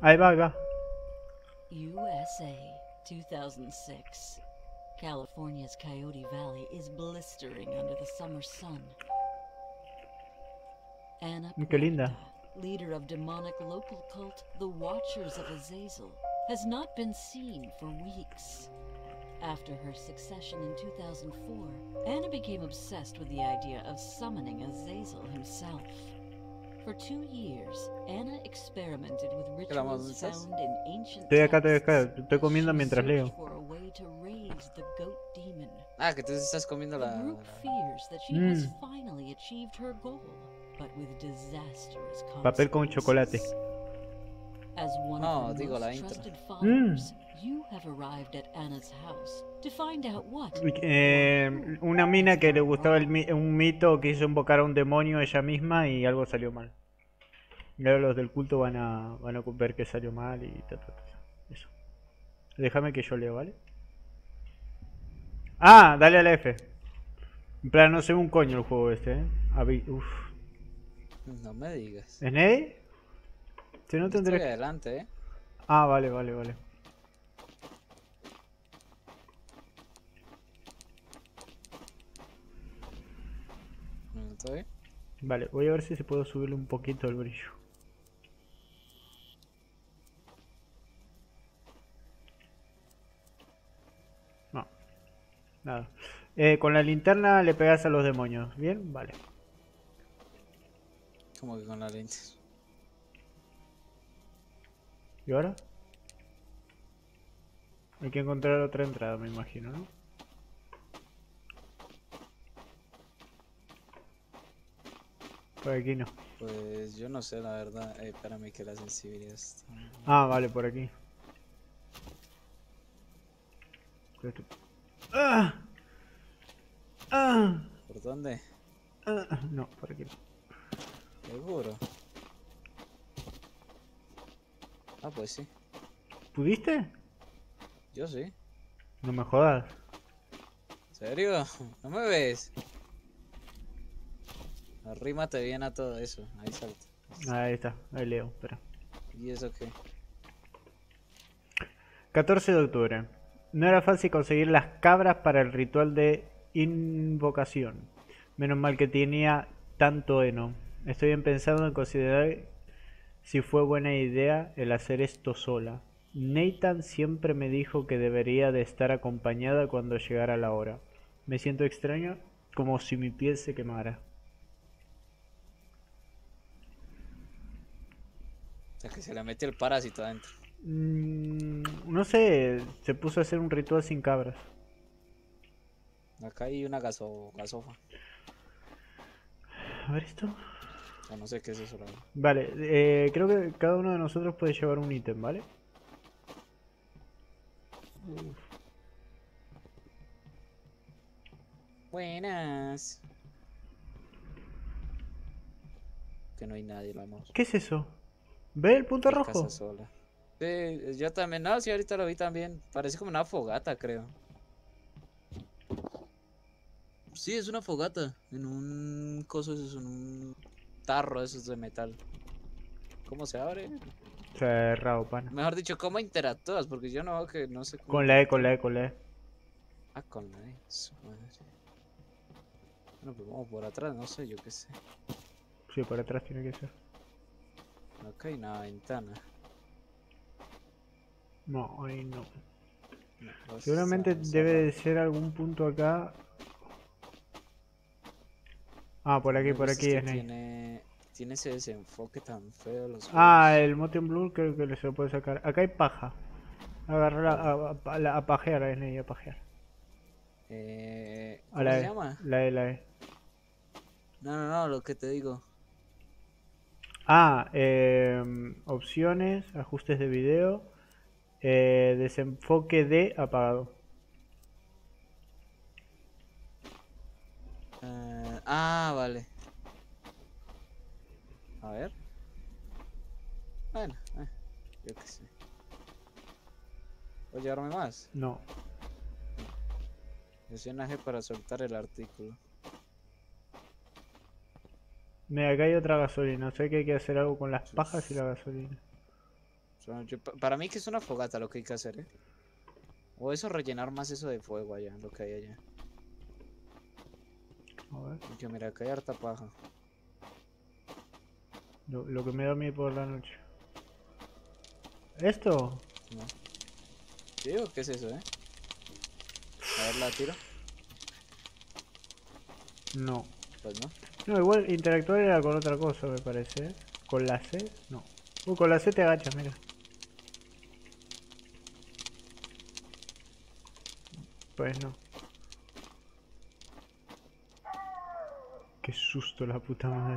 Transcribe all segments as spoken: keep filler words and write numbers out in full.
Ahí va, ahí va. U S A, two thousand six. California's Coyote Valley is blistering under the summer sun. Anna Qué linda. Puerta, leader of demonic local cult The Watchers of Azazel, has not been seen for weeks. After her succession in two thousand four, Anna became obsessed with the idea of summoning Azazel himself. For two years, Anna experimented with rituals found in ancient Estoy acá, estoy acá. texts Estoy as comiendo she mientras searched leo. for a way to raise the goat demon. Ah, que tú estás comiendo The la... group fears that she Mm. has finally achieved her goal, but with disastrous Papel con chocolate. consequences. As one No, of her digo, la most intro. trusted followers, you have arrived at Anna's house to find out what Eh, una mina que le gustaba el mi- un mito quiso invocar a un demonio ella misma y algo salió mal. Y ahora los del culto van a, van a ver que salió mal y ta, ta, ta. Eso. Déjame que yo leo, ¿vale? Ah, dale a la F. En plan, no sé un coño el juego este, ¿eh? Avi- Uf. No me digas. ¿Es Ney? Si no Estoy tendré... adelante, eh. Ah, vale, vale, vale. ¿Estoy? Vale, voy a ver si se puedo subirle un poquito el brillo. No, nada. Eh, con la linterna le pegas a los demonios, ¿bien? Vale. Como que con la lente. ¿Y ahora? Hay que encontrar otra entrada, me imagino, ¿no? Por aquí no. Pues yo no sé, la verdad. Eh, espérame que la sensibilidad está... Ah, vale, por aquí. ¡Ah! ¡Ah! ¿Por dónde? ¡Ah! No, por aquí no. Seguro. Ah, pues sí. ¿Pudiste? Yo sí. No me jodas. ¿En serio? ¿No me ves? Arrímate bien a todo eso. Ahí salta. Ahí está, ahí leo, espera. ¿Y eso qué? catorce de octubre. No era fácil conseguir las cabras para el ritual de invocación. Menos mal que tenía tanto heno. Estoy bien pensando en considerar si fue buena idea el hacer esto sola. Nathan siempre me dijo que debería de estar acompañada cuando llegara la hora. Me siento extraño, como si mi piel se quemara. O sea, que se le metió el parásito adentro. Mm, no sé, se puso a hacer un ritual sin cabras. Acá hay una gaso gasofa. A ver esto. O no sé qué es eso, la verdad. Vale, eh, creo que cada uno de nosotros puede llevar un ítem, ¿vale? Uf. Buenas. Que no hay nadie, vamos. ¿Qué es eso? ¿Ve el punto Hay rojo? casa sola. Sí, yo también. No, sí, ahorita lo vi también. Parece como una fogata, creo. Sí, es una fogata. En un coso, eso es en un tarro, eso es de metal. ¿Cómo se abre? Cerrado, pana. Mejor dicho, ¿cómo interactúas? Porque yo no, que no sé cómo. Con la E, con interactúa. la E, con la E. Ah, con la E. Su madre. Bueno, pues vamos por atrás, no sé, yo qué sé. Sí, por atrás tiene que ser. Acá hay una ventana. No, ahí no. No, pues, Seguramente está debe de cerrado. ser algún punto acá. Ah, por aquí, No, por pues aquí es que es Ney. tiene, tiene ese desenfoque tan feo los Ah, juegos. el Motion Blur creo que se lo puede sacar. Acá hay paja. Agarrar a, a, a, la- a pajear, es Ney, a pajear. Eh, A ¿Cómo la se E. llama? La E, la E. No, no, no, lo que te digo. Ah, em, opciones, ajustes de video, eh, desenfoque de apagado. Eh, ah, vale. A ver. Bueno, eh, yo qué sé. ¿Puedo llevarme más? No. Presiona G para soltar el artículo. Mira, acá hay otra gasolina. O sea que hay que hacer algo con las pajas y la gasolina. sea, yo- pa- para mí que es una fogata lo que hay que hacer, ¿eh? O eso, rellenar más eso de fuego allá, lo que hay allá. A ver, Porque mira, acá hay harta paja. lo, lo que me da a mí por la noche. ¿Esto? ¿No? ¿Sí o qué es eso, eh? A ver, la tiro. No. Pues no. No, igual interactuar era con otra cosa, me parece. ¿Eh? ¿Con la C? No. Uh, con la C te agachas, mira. Pues no. Qué susto la puta madre.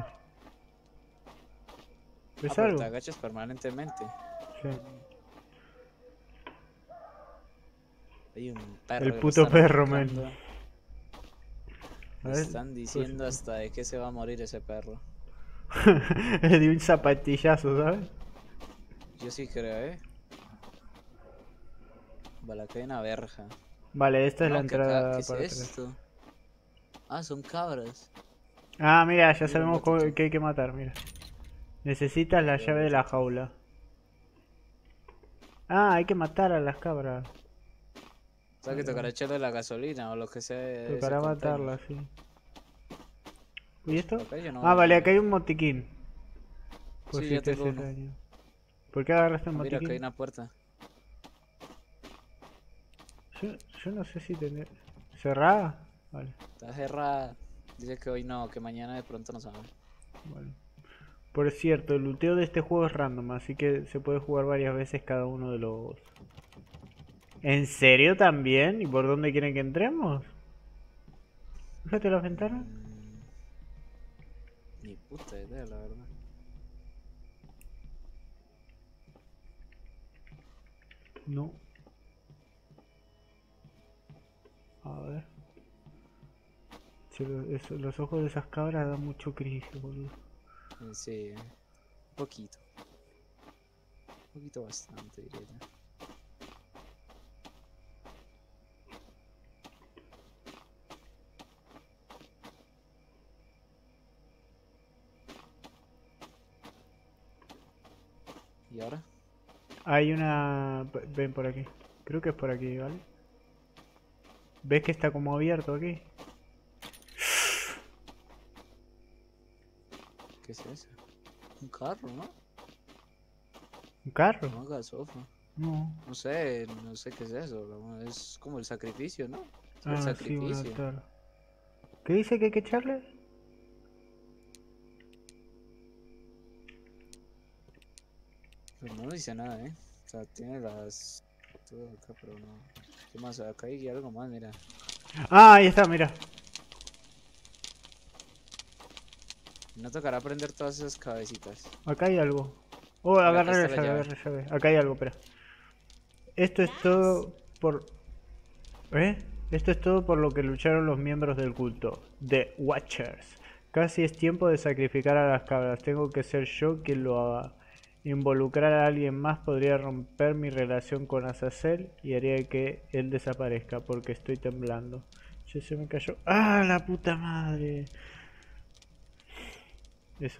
Ah, ¿Ves pero algo? te agachas permanentemente. Sí. Hay un perro. El que lo puto están perro, men. atacando. A Le ver, están diciendo hasta de que se va a morir ese perro. Le di un zapatillazo, ¿sabes? Yo sí creo, eh. Vale, acá hay una verja. Vale, esta es No, la que acá- entrada ¿qué es para atrás. esto? Ah, son cabras. Ah, mira, ya Mira, sabemos un co- botiquín. que hay que matar, mira. Necesitas la Mira, llave de la botiquín. jaula. Ah, hay que matar a las cabras. O sea que tocará echarle la gasolina o lo que sea. de ese Tocará container. matarlas, sí. ¿Y esto? Acá yo no Ah, veo vale, nada. acá hay un motiquín. Por Sí, si ya te tengo haces uno. daño. ¿Por qué agarraste el Ah, mira, acá hay motiquín? una puerta. Yo, yo no sé si tener... ¿Cerrada? Vale, Está cerrada. Dice que hoy no, que mañana de pronto no sabe. vale. Por cierto, el luteo de este juego es random, así que se puede jugar varias veces cada uno de los... ¿En serio también? ¿Y por dónde quieren que entremos? Fíjate la ventana. Mm, Ni puta idea, la verdad. No. A ver. Se lo- eso- los ojos de esas cabras dan mucho cringe, boludo. Eh, Sí, eh, un poquito. Un poquito bastante, diría yo. ¿Y ahora? Hay una... Ven por aquí. Creo que es por aquí, ¿vale? ¿Ves que está como abierto aquí? ¿Qué es eso? Un carro, ¿no? ¿Un carro? No, gasofa. No. No sé, no sé qué es eso. la- Es como el sacrificio, ¿no? Es el Ah, sí, un sacrificio. altar. ¿Qué dice que hay que echarle? Pero no dice nada, ¿eh? O sea, tiene las... Todo acá, pero no... ¿Qué más? Acá hay algo más, mira. Ah, ahí está, mira. No tocará prender todas esas cabecitas. Acá hay algo. Oh, Mira, agarra acá la está llave, la llave. agarra la llave. Acá hay algo, espera. Esto es todo por... ¿Eh? Esto es todo por lo que lucharon los miembros del culto. The Watchers. Casi es tiempo de sacrificar a las cabras. Tengo que ser yo quien lo haga. Involucrar a alguien más podría romper mi relación con Azazel y haría que él desaparezca porque estoy temblando. Ya se me cayó. ¡Ah, la puta madre! Eso.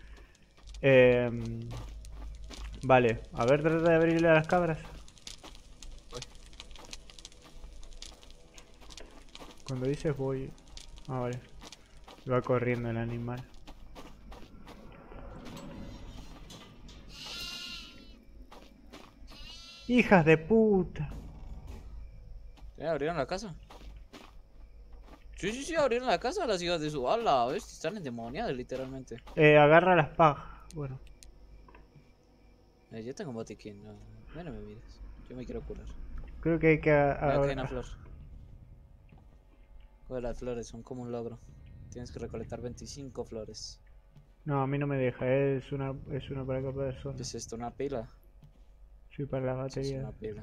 Em, vale, a ver, trata de abrirle a las cabras. Voy. Cuando dices voy... Ah, vale. Va corriendo el animal. ¡Hijas de puta! ¿Ya abrieron la casa? Sí, sí, sí, abrieron la casa las hijas de su ala, ¿ves? Están endemoniadas, literalmente. Eh, agarra las pajas. Bueno, Eh, yo tengo un botiquín, no, no, no me mires. Yo me quiero curar. creo que hay que... a- Mira, acá hay a- una flor. Joder, las flores son como un logro. Tienes que recolectar veinticinco flores. No, a mí no me deja, es una, es una para cada persona. ¿Qué es esto? ¿Una pila? Sí, para las Sí, es baterías. una pila.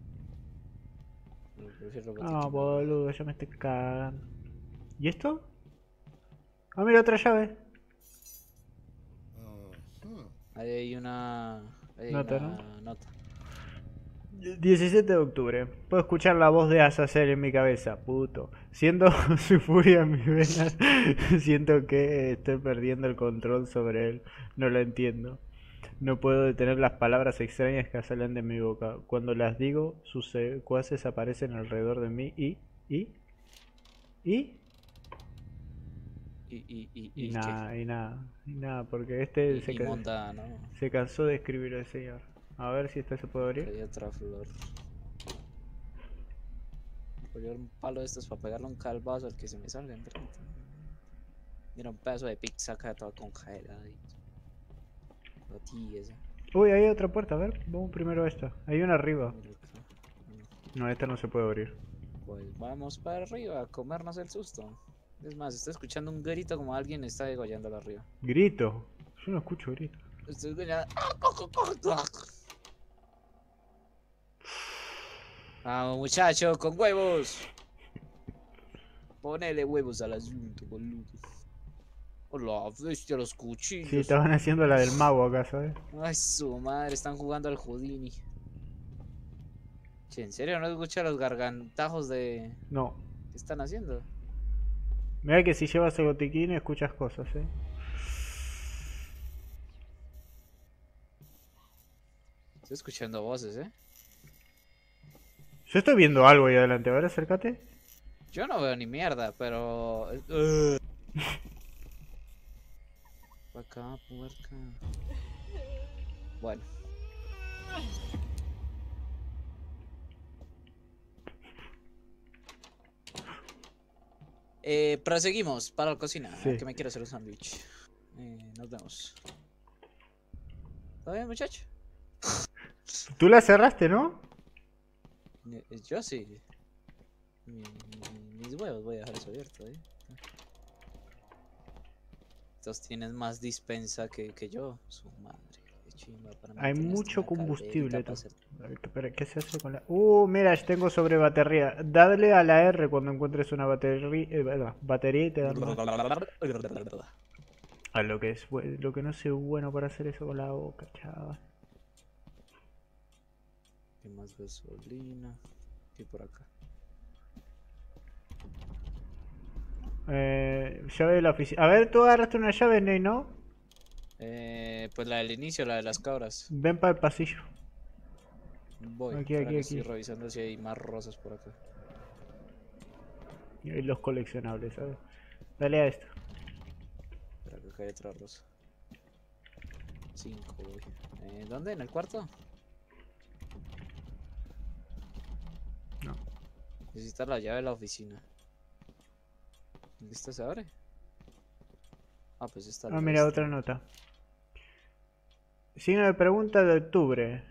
Pero prefiero el Ah, botiquín. boludo, ya me estoy cagando. ¿Y esto? Ah, mira, otra llave. Ahí hay una... Ahí hay Nota, una nota. diecisiete de octubre. Puedo escuchar la voz de Azazel en mi cabeza, puto. Siento su furia en mis venas. Siento que estoy perdiendo el control sobre él. No lo entiendo. No puedo detener las palabras extrañas que salen de mi boca. Cuando las digo, sus secuaces aparecen alrededor de mí y... ¿Y? ¿Y? Y, y, y, Y y, nada, y nada, y nada, porque ¿qué? este Y, se, y ca- monda, ¿no? se cansó de escribir el señor. A ver si este se puede abrir. Hay otra flor. Voy a llevar un palo de estos para pegarle un calvazo al que se me salga enfrente. Mira, un pedazo de pizza acá toda congelada y... La tiesa. Uy, hay otra puerta, a ver, vamos primero a esta. Hay una arriba. Mira acá. No, esta no se puede abrir. Pues vamos para arriba a comernos el susto. Es más, estoy escuchando un grito como alguien está degollando arriba. Grito. Yo no escucho grito. Estoy escuchando... Vamos, muchacho, con huevos. Ponele huevos al asunto, boludo. Hola, bestia, los cuchillos. Sí, estaban haciendo la del mago acá, ¿sabes? Ay, su madre, están jugando al Houdini. Che, ¿en serio no escucha los gargantajos de... No. ¿Qué están haciendo? Mira que si llevas el botiquín escuchas cosas, ¿eh? Estoy escuchando voces, ¿eh? Yo estoy viendo algo ahí adelante, a ver, acércate. Yo no veo ni mierda, pero... Uh. Acá, puerca. Bueno. Eh, proseguimos para la cocina, Sí. que me quiero hacer un sándwich. Eh, nos vemos. ¿Todo bien, muchacho? Tú la cerraste, ¿no? Eh, Yo sí. Mi- mi- mis huevos voy a dejar eso abierto, ¿eh? Entonces tienes más dispensa que, que yo. Su madre. Qué chimba para Hay meterle hasta mucho una combustible. calderita pa' tú. hacer- A ver, espera, ¿qué se hace con la...? Uh, mira, tengo sobre batería. Dale a la R cuando encuentres una batería, eh, verdad, batería y te da más. A lo que es bu- lo que no sé bueno para hacer eso con la boca, chaval. ¿Qué más gasolina? ¿Qué por acá? Eh, llave de la oficina. A ver, tú agarraste una llave, Ney, ¿no? Eh, pues la del inicio, la de las cabras. Ven para el pasillo. Voy. Aquí, espera aquí, que estoy aquí. revisando si hay más rosas por acá. Y los coleccionables, ¿sabes? Dale a esto. Espera que acá hay otra rosa. Cinco, voy. Eh, ¿Dónde? ¿En el cuarto? No. Necesitas la llave de la oficina. ¿Esta se abre? Ah, pues esta Ah, la mira, esta. otra nota. Signo de pregunta de octubre.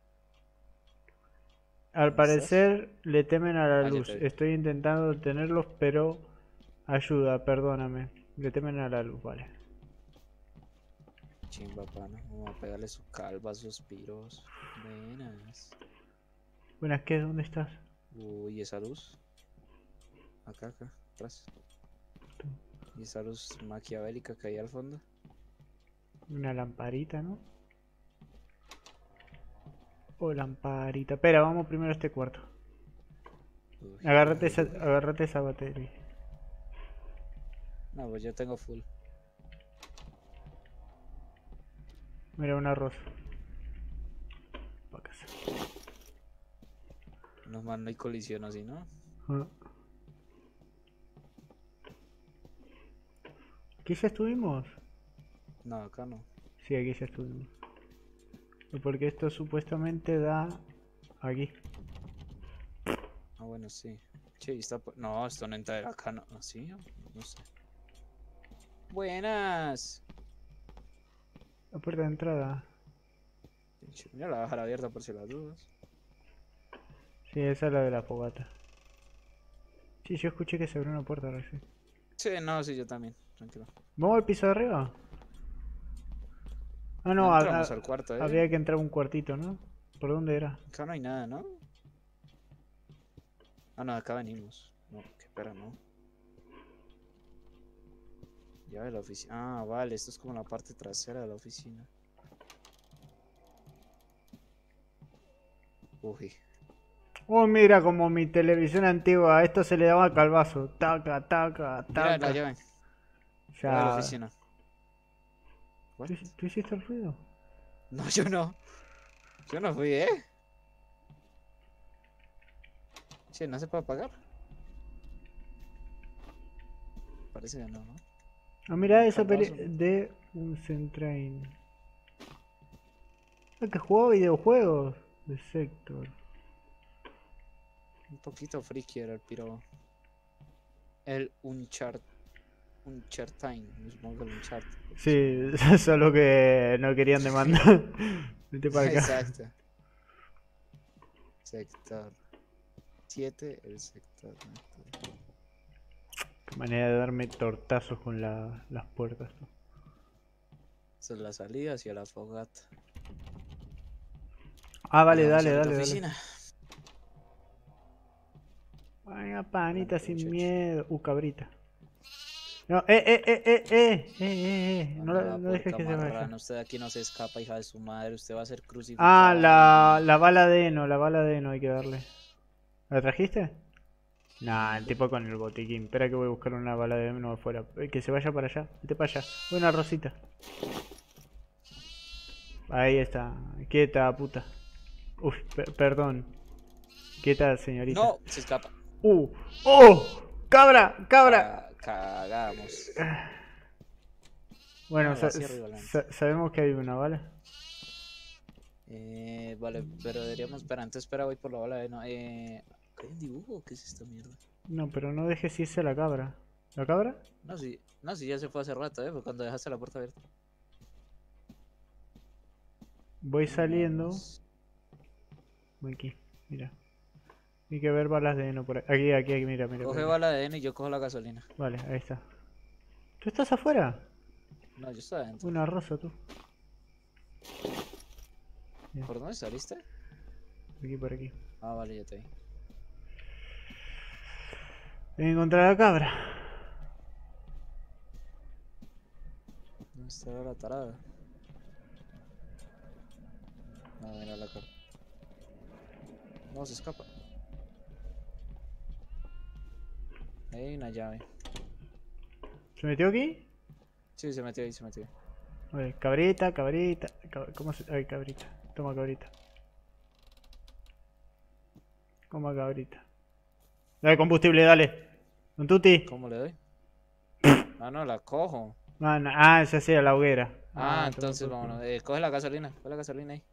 Al ¿Dónde parecer le temen a la Ah, ya luz. te vi. Estoy intentando detenerlos, pero... Ayuda, perdóname. Le temen a la luz, vale. Chimba, pana. Vamos a pegarle su calva, suspiros. Buenas. Buenas, ¿qué? ¿Dónde estás? Uy, esa luz. Acá, acá, atrás. Y esa luz maquiavélica que hay al fondo. Una lamparita, ¿no? Oh, lamparita. Espera, vamos primero a este cuarto. Uy, Agárrate esa, uy, uy. agárrate esa batería. No, pues yo tengo full. Mira, una rosa. Pa' casa. No, man, no hay colisión así, ¿no? Ah. ¿Aquí ya estuvimos? No, acá no. Sí, aquí ya estuvimos. Porque esto supuestamente da aquí. Ah, bueno, sí. Che, y está... po- No, esto no entra de acá, ¿no? ¿Así? No sé. Buenas. La puerta de entrada. Che, mira, la voy a dejar abierta por si las dudas. Sí, esa es la de la fogata. Sí, yo escuché que se abrió una puerta recién. Sí, no, sí, yo también. Tranquilo. ¿Vamos al piso de arriba? Ah, no, No ha- entramos ha- al cuarto, ¿eh? había que entrar a un cuartito, ¿no? ¿Por dónde era? Acá no hay nada, ¿no? Ah, no, acá venimos. No, qué espera, no. Llave de la oficina. Ah, vale, esto es como la parte trasera de la oficina. Uy. Oh, mira, como mi televisión antigua, a esto se le daba calvazo. Taca, taca, Mira la taca. llave. Llave de la Ya. oficina. What? ¿Tú, tú hiciste el ruido? No, yo no. Yo no fui, ¿eh? Che, no se puede apagar. Parece que no, ¿no? Ah, mira esa peli Calvazo. de un Centrain. Ah, que jugaba videojuegos de Sector. Un poquito friki era el piro. El Unchart. Unchartine. Supongo que el Unchart. Sí, solo que no querían demandar. Vete para acá. Exacto. Sector siete, el sector. Qué manera de darme tortazos con la- las puertas. ¿No? Esa es la salida hacia la fogata. Ah, vale, Vale, vamos dale, a abrir la dale, dale. oficina. Venga, panita Adelante, sin muchacho. miedo. Uh, cabrita. No, eh, eh, eh, eh, eh, eh, eh, eh. No, ¿Dónde la- va, no dejes puerca que se marrana? vaya. Usted de aquí no se escapa, hija de su madre. Usted va a ser Ah, crucificada. la, niña. la bala de heno, la bala de heno hay que darle. ¿La trajiste? Nah, el tipo con el botiquín. Espera que voy a buscar una bala de heno afuera. Eh, Que se vaya para allá. Vete para allá. Buena Rosita. Ahí está. Quieta, puta. Uf, pe- perdón. Quieta, señorita. No, se escapa. Uh. ¡Oh! ¡Cabra! ¡Cabra! Ca- cagamos. Bueno, Ah, sa- vacío arriba, la sa- sabemos que hay una bala. Eh, vale, pero deberíamos. Espera, antes espera, voy por la bala de no. Eh, ¿Qué hay un dibujo? ¿Qué es esta mierda? No, pero no dejes irse la cabra. ¿La cabra? No, sí, no, sí, ya se fue hace rato, ¿eh? Fue cuando dejaste la puerta abierta. Voy saliendo. Vamos. Voy aquí, mira. Hay que ver balas de heno por ahí. Aquí, aquí, aquí, mira, mira. Coge mira. bala de N y yo cojo la gasolina. Vale, ahí está. ¿Tú estás afuera? No, yo estoy adentro. Una rosa, tú. ¿Por dónde saliste? Aquí, por aquí. Ah, vale, ya te vi. Voy a encontrar a la cabra. ¿Dónde está la tarada? No, mira la cara. No, se escapa. Ahí hay una llave. ¿Se metió aquí? Sí, se metió ahí, se metió ahí. Vale, cabrita, cabrita. cab- ¿Cómo se...? Ay, cabrita. Toma, cabrita. Toma, cabrita. Dale combustible, dale. Don Tuti. ¿Cómo le doy? Ah, no, la cojo. Ah, no, ah, esa sí, a la hoguera. Ah, toma entonces por culo. vámonos. Eh, coge la gasolina, coge la gasolina ahí.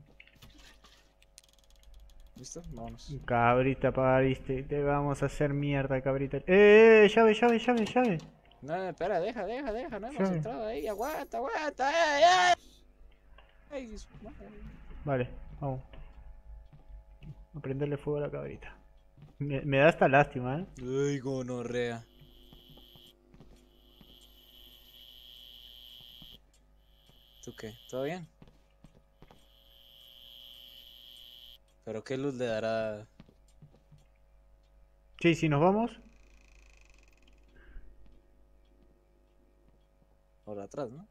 ¿Listo? Vámonos. Cabrita, pariste. Te vamos a hacer mierda, cabrita. ¡Eh! eh, llave, llave, llave, llave! No, espera, deja, deja, deja, no hemos Llave. entrado ahí. Aguanta, aguanta. ¡Ay, ay! Ay, su madre. Vale, vamos. A prenderle fuego a la cabrita. Me, me da hasta lástima, ¿eh? Ay, gonorrea. ¿Tú qué? ¿Todo bien? ¿Pero qué luz le dará? Sí, si nos vamos. Por atrás, ¿no?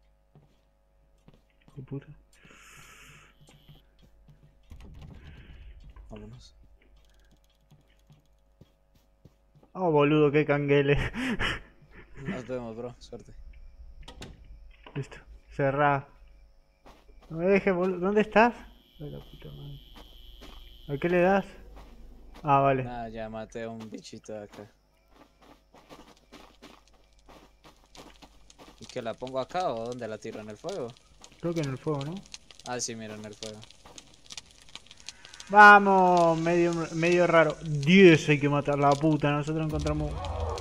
Hijo de puta. Vámonos. Oh, boludo, qué canguele. Nos vemos, bro. Suerte. Listo. Cerrá. No me dejes, boludo. ¿Dónde estás? Ay, la puta madre. ¿A qué le das? Ah, vale. Nada, ya maté a un bichito de acá. ¿Y que la pongo acá o dónde la tiro? ¿En el fuego? Creo que en el fuego, ¿no? Ah, sí, mira, en el fuego. Vamos, medio, medio raro. diez hay que matar la puta. Nosotros encontramos.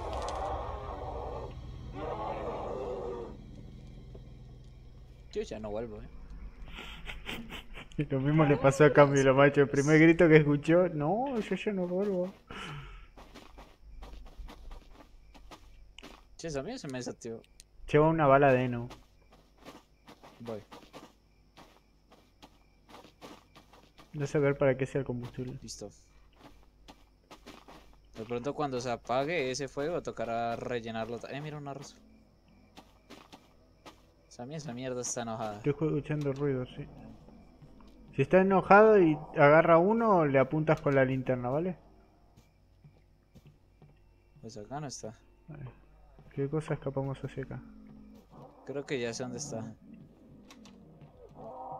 Yo ya no vuelvo, eh. Y lo mismo le pasó a Camilo, macho. El primer grito que escuchó. No, yo ya no vuelvo. Che, a mí se me desactivó. Lleva una bala de heno. Voy. No sé ver para qué sea el combustible. Listo. De pronto cuando se apague ese fuego tocará rellenarlo. Eh, mira una rosa. O sea, a mí esa mierda está enojada. Estoy escuchando ruido, sí. Si está enojado y agarra uno, le apuntas con la linterna, ¿vale? Pues acá no está. Vale. ¿Qué cosa escapamos hacia acá? Creo que ya sé dónde está.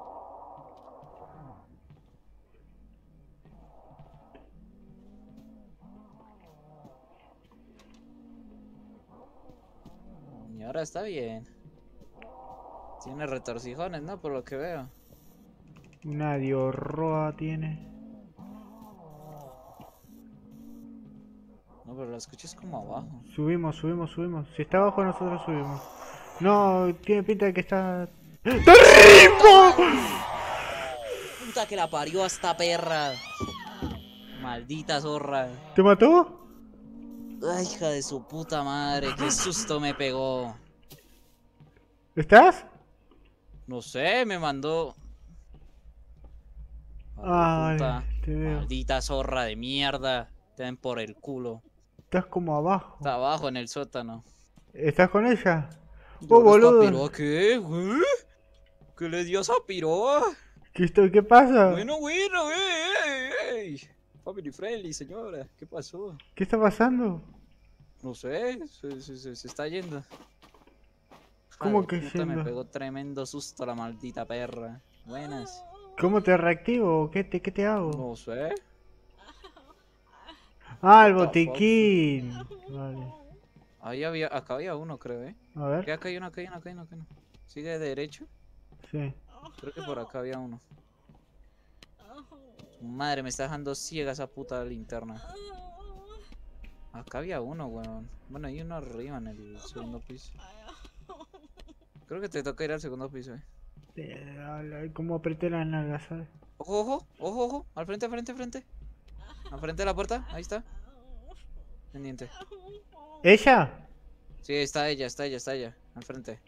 Ahora está bien. Tiene retorcijones, ¿no? Por lo que veo. Una diorroa tiene. No, pero la escuchas como abajo. Subimos, subimos, subimos. Si está abajo, nosotros subimos. No, tiene pinta de que está... ¡Terrible! Puta que la parió a esta perra. Maldita zorra. ¿Te mató? Ay, hija de su puta madre. Qué susto me pegó. ¿Estás? No sé, me mandó. Ay, Puta. te veo. Maldita zorra de mierda. Te den por el culo. Estás como abajo. Está abajo en el sótano. ¿Estás con ella? ¿Y Oh, ahora esta boludo. piroa qué, güey? ¿Qué le dio a esa piroa? ¿Qué, esto, ¿Qué pasa? Bueno, bueno, ey, ey, ey. Family friendly, señora. ¿Qué pasó? ¿Qué está pasando? No sé, se, se, se, se está yendo. ¿Cómo Hija de que puta, me yendo? pegó tremendo susto la maldita perra. Buenas. ¿Cómo te reactivo? ¿Qué te, qué te hago? No sé. Ah, el What the fuck? botiquín. Vale. Ahí había, acá había uno, creo, ¿eh? A ¿Qué? ver. Acá hay uno, acá hay uno, acá hay uno, acá hay uno. Sigue de derecho. Sí. Creo que por acá había uno. Su madre, me está dejando ciega esa puta linterna. Acá había uno, weón. Bueno, hay uno arriba en el segundo piso. Creo que te toca ir al segundo piso, eh. Eh, ala, ¿Cómo apreté las nalgas, sabes? Ojo, ojo, ojo, ojo. Al frente, al frente, al frente. Al frente de la puerta, ahí está. Pendiente. ¿Ella? Sí, está ella, está ella, está ella. Al frente.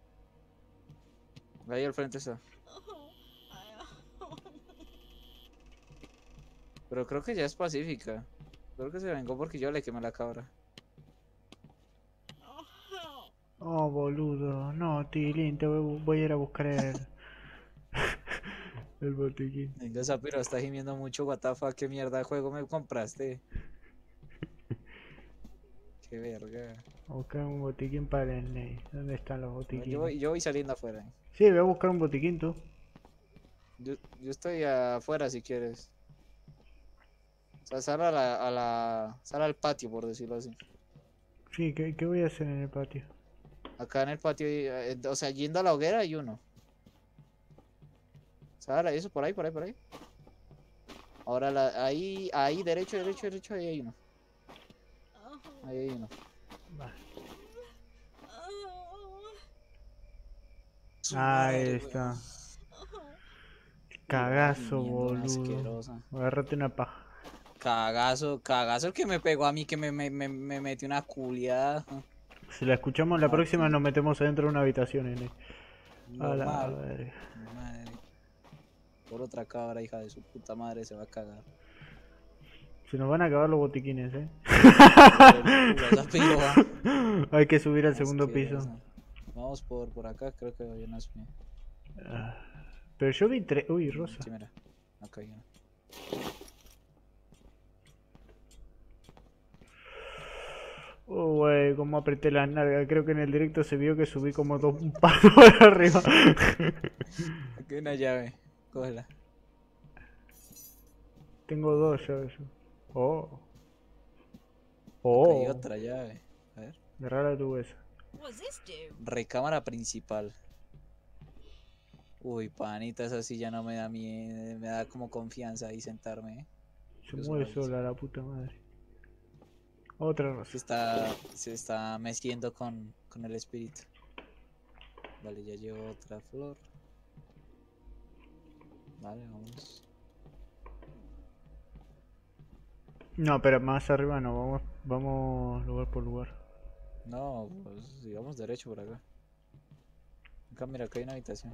Ahí al frente está. Pero creo que ya es pacífica. Creo que se vengó porque yo le quemé la cabra. Oh, boludo. No, Tilín, te voy, voy a ir a buscar el... el botiquín. Venga, Zapiro, está gimiendo mucho, what the fuck, qué mierda de juego me compraste. Qué verga. A buscar un botiquín para el Ney. ¿Dónde están los No, botiquines? yo, voy, yo voy saliendo afuera. Sí, voy a buscar un botiquín tú. Yo, yo estoy afuera si quieres. O sea, sal a la, a la... Sal al patio, por decirlo así. Sí, ¿qué, qué voy a hacer en el patio? Acá en el patio, eh, o sea, yendo a la hoguera hay uno. Sal, eso por ahí, por ahí, por ahí. Ahora la, ahí, ahí, derecho, derecho, derecho, ahí hay uno. Ahí hay uno. Va. Su Ahí madre, está. weón. Cagazo, Gimiendo, boludo. asquerosa. Agárrate una paja. Cagazo, cagazo el que me pegó a mí, que me, me, me, me metió una culiada. Si la escuchamos la Ah, próxima sí. nos metemos adentro de una habitación, N. A la Normal. verga. Madre. Por otra cabra, hija de su puta madre, se va a cagar. Se nos van a acabar los botiquines, eh. Por el culo, esa piroa. Hay que subir al segundo Asquerosa. piso. Vamos por, por acá, creo que hay unas. Ah, Pero yo vi tres. Uy, rosa. Sí, mira. Acá hay una. Oh, wey, cómo apreté las nalgas. Creo que en el directo se vio que subí como dos un paso para arriba. Aquí hay una llave. Cógela. Tengo dos llaves. Oh. Acá hay Oh. otra llave. A ver. Agarrala tu esa. What's this do? Recámara principal. Uy, panita, esa sí ya no me da miedo. Me da como confianza ahí sentarme. ¿eh? Se Dios mueve mío. sola la puta madre. Otra rosa. Se está, se está meciendo con, con el espíritu. Vale, ya llevo otra flor. Vale, vamos. No, pero más arriba no. Vamos, vamos lugar por lugar. No, pues sigamos derecho por acá. Acá, mira, acá hay una habitación.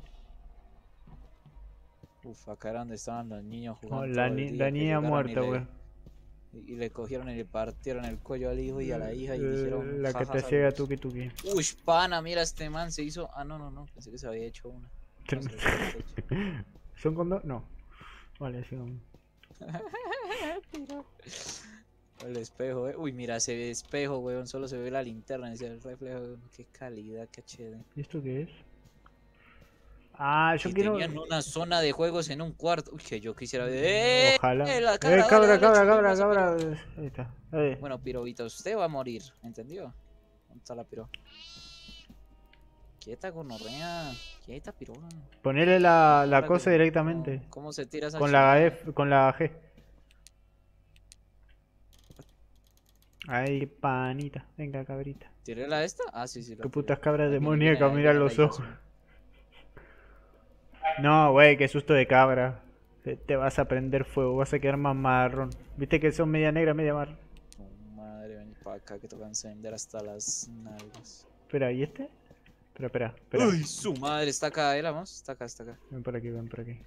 Uf, acá era donde estaban los niños jugando. Oh, la, todo el ni- día, la que niña llegaron y muerta, le- wey. Y, y le cogieron y le partieron el cuello al hijo y a la hija y Eh, dijeron. La que "Jaja, te ciega saludos". tuki tuki. Uy, pana, mira, este man se hizo. Ah, no, no, no, pensé que se había hecho una. No, se le había hecho. ¿Son con dos? No. Vale, sí. un- El espejo, eh. Uy, mira ese espejo, weón. Solo se ve la linterna, ese el reflejo. weón. Qué calidad, qué chévere. ¿Y esto qué es? Ah, yo Y quiero. tenían una zona de juegos en un cuarto. Uy, que yo quisiera ver. ¡Eh! Ojalá. ¡Eh, Eh, la cabra, cabra, cabra, dale, cabra, dale, cabra, chupemos, Ahí está. Ahí. Bueno, Pirovita, usted va a morir, ¿entendió? ¿Dónde está la piro? Quieta, gonorrea. Quieta, piroga. Ponele la, la Ahora cosa que- directamente. ¿Cómo, cómo se tira esa Con la chingada? F, con la G. Ay, panita. Venga, cabrita. ¿Tiré la esta? Ah, sí, sí. La Qué tiré. putas cabras Ahí viene, demoníacas, ahí mira viene los la ojos. Yasmin. No, güey, qué susto de cabra. Te, te vas a prender fuego, vas a quedar más marrón. Viste que son media negra, media marrón. Oh, madre, ven para acá que te voy a encender hasta las nalgas. Espera, ¿y este? Espera, espera, espera. Uy, su madre, está acá, ¿eh? La vamos, está acá, está acá. Ven por aquí, ven por aquí.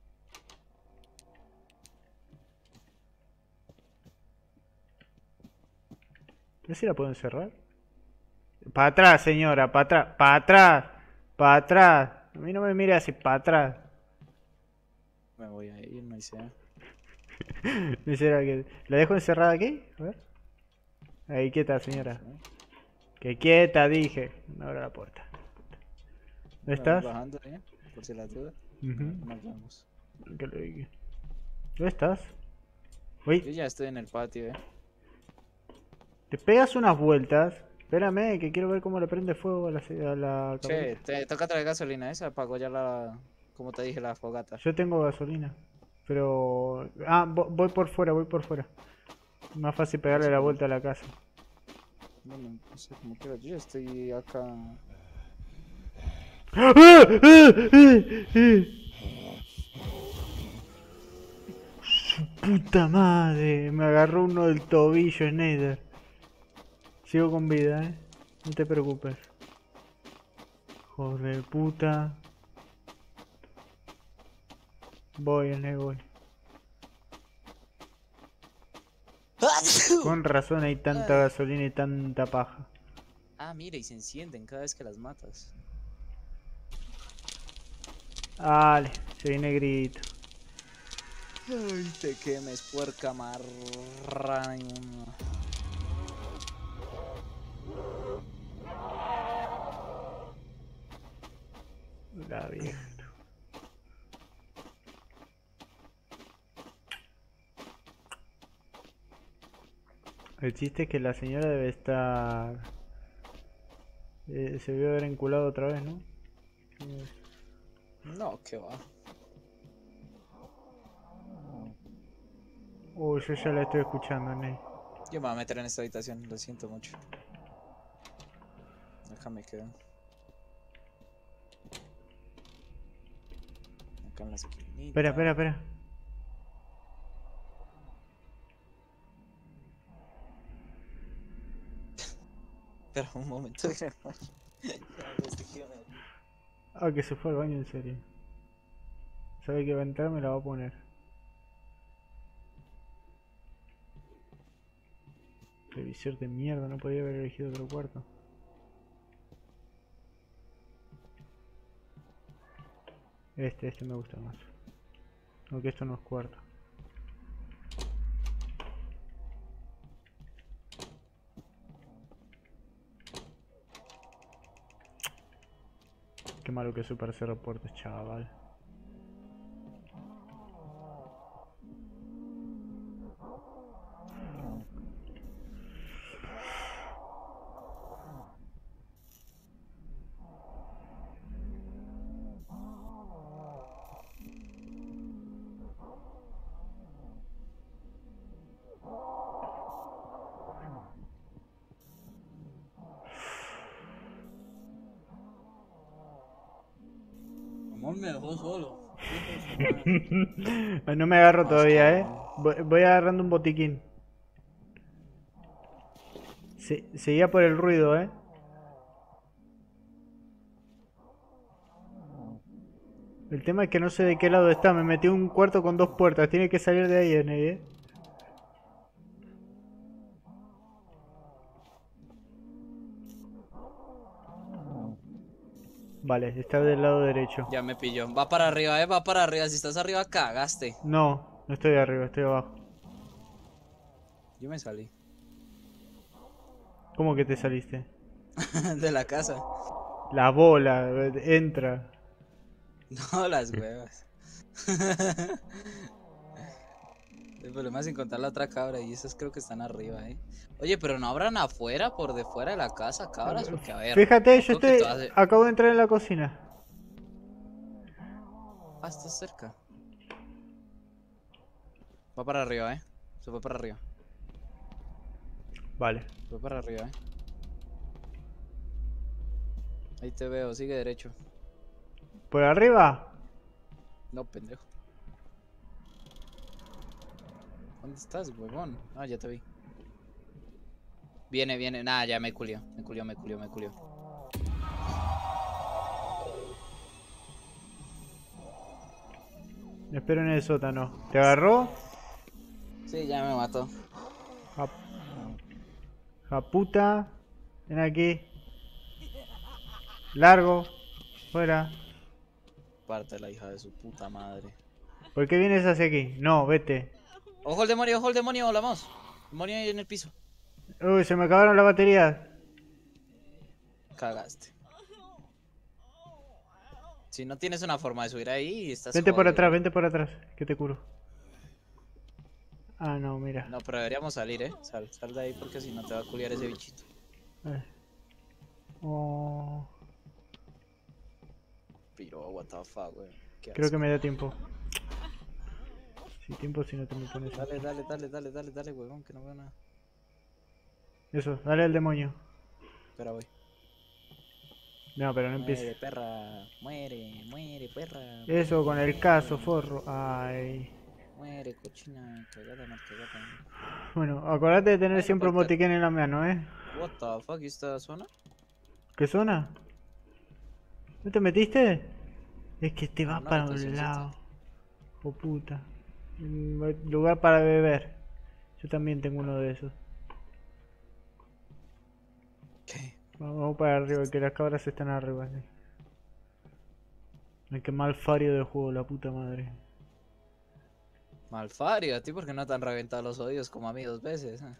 ¿Ves si la puedo encerrar? Para atrás, señora, para atrás, para atrás, para atrás. A mí no me mire así, para atrás. Me voy a ir, no hice. Dice que ¿la dejo encerrada aquí? A ver. Ahí quieta, señora. Que quieta, dije. No abra la puerta. ¿Dónde estás? Bajando, ¿eh? Por si la duda. Ujú. Nos vemos. Que lo diga. ¿Dónde estás? Yo Uy, ya estoy en el patio, ¿eh? te pegas unas vueltas. Espérame, que quiero ver cómo le prende fuego a la, a la Che, cabrita. te toca traer gasolina esa para ya la, como te dije, la fogata. Yo tengo gasolina. Pero... Ah, vo- voy por fuera, voy por fuera. Más fácil pegarle la vuelta a la casa. Bueno, no sé cómo quiero, yo ya estoy acá. Su puta madre, me agarró uno del tobillo, Snyder. Sigo con vida, eh. No te preocupes. Joder, puta. Voy, Snyder, voy. Con razón hay tanta gasolina y tanta paja. Ah, mira, y se encienden cada vez que las matas. Dale, se viene grito. Ay, te quemes, puerca marrana inmunda. La vieja. El chiste es que la señora debe estar... eh, se vio haber enculado otra vez, ¿no? No, que va. Uy, yo ya la estoy escuchando, Ney. Yo me voy a meter en esta habitación, lo siento mucho. Déjame quedar. Acá en la esquinita. Espera, espera, espera. Espera un momento. Ah, que se fue al baño en serio. Sabe que va a entrar, me la va a poner. Televisor de mierda, no podía haber elegido otro cuarto. Este, este me gusta más. Aunque esto no es cuarto. Qué malo que soy para hacer reportes, chaval. Amor, me dejó solo. No me agarro todavía, eh. Voy, voy agarrando un botiquín. Se, seguía por el ruido, eh. El tema es que no sé de qué lado está. Me metí en un cuarto con dos puertas. Tiene que salir de ahí, eh. Vale, está del lado derecho. Ya me pilló. Va para arriba, eh, va para arriba. Si estás arriba, cagaste. No, no estoy arriba, estoy abajo. Yo me salí. ¿Cómo que te saliste? De la casa. La bola, entra. No, las huevas. El problema es encontrar la otra cabra y esas creo que están arriba, eh. Oye, pero no habrán afuera, por de fuera de la casa, cabras, porque a ver. Fíjate, yo creo que estoy... todas de- Acabo de entrar en la cocina. Ah, está cerca. Va para arriba, eh. Se fue para arriba. Vale. Se fue para arriba, eh. Ahí te veo, sigue derecho. ¿Por arriba? No, pendejo. ¿Dónde estás, huevón? Ah, ya te vi. Viene, viene. Nah, ya me culió. Me culió, me culió, me culió. Me espero en el sótano. ¿Te agarró? Sí, ya me mató. Ja... Japuta. Ven aquí. Largo. Fuera. Parte la hija de su puta madre. ¿Por qué vienes hacia aquí? No, vete. ¡Ojo el demonio, ojo el demonio! ¡La mouse! Demonio ahí en el piso. Uy, se me acabaron las baterías. Cagaste. Si no tienes una forma de subir ahí, estás Vente por jodido. atrás, vente por atrás. Que te curo. Ah, no, mira. No, pero deberíamos salir, eh. Sal, sal de ahí porque si no te va a culiar ese bichito. Eh. Oh, Pero, what the fuck, wey. Qué creo que asco. me da tiempo. Sí, tiempo si no te me pones. Dale, dale, dale, dale, dale, dale, huevón, que no veo nada. Eso, dale al demonio. Espera, voy. No, pero no Muere, empieces. perra. Muere, muere, perra. Eso con el caso, forro. Ay. Muere, cochina. Cagada, no, cagada. Bueno, acordate de tener Ay, no siempre un puedo botiquín en la mano, ¿eh? What the fuck, ¿y esta zona? ¿Qué zona? ¿No te metiste? Es que te No, vas no, para entonces un sí está. lado. Oh puta. Mm, lugar para beber. Yo también tengo uno de esos. ¿Qué? Vamos para arriba, que las cabras están arriba. ¿Sí? Ay, qué mal fario de juego, la puta madre. Malfario, a ti porque no te han reventado los oídos como a mí dos veces. eh?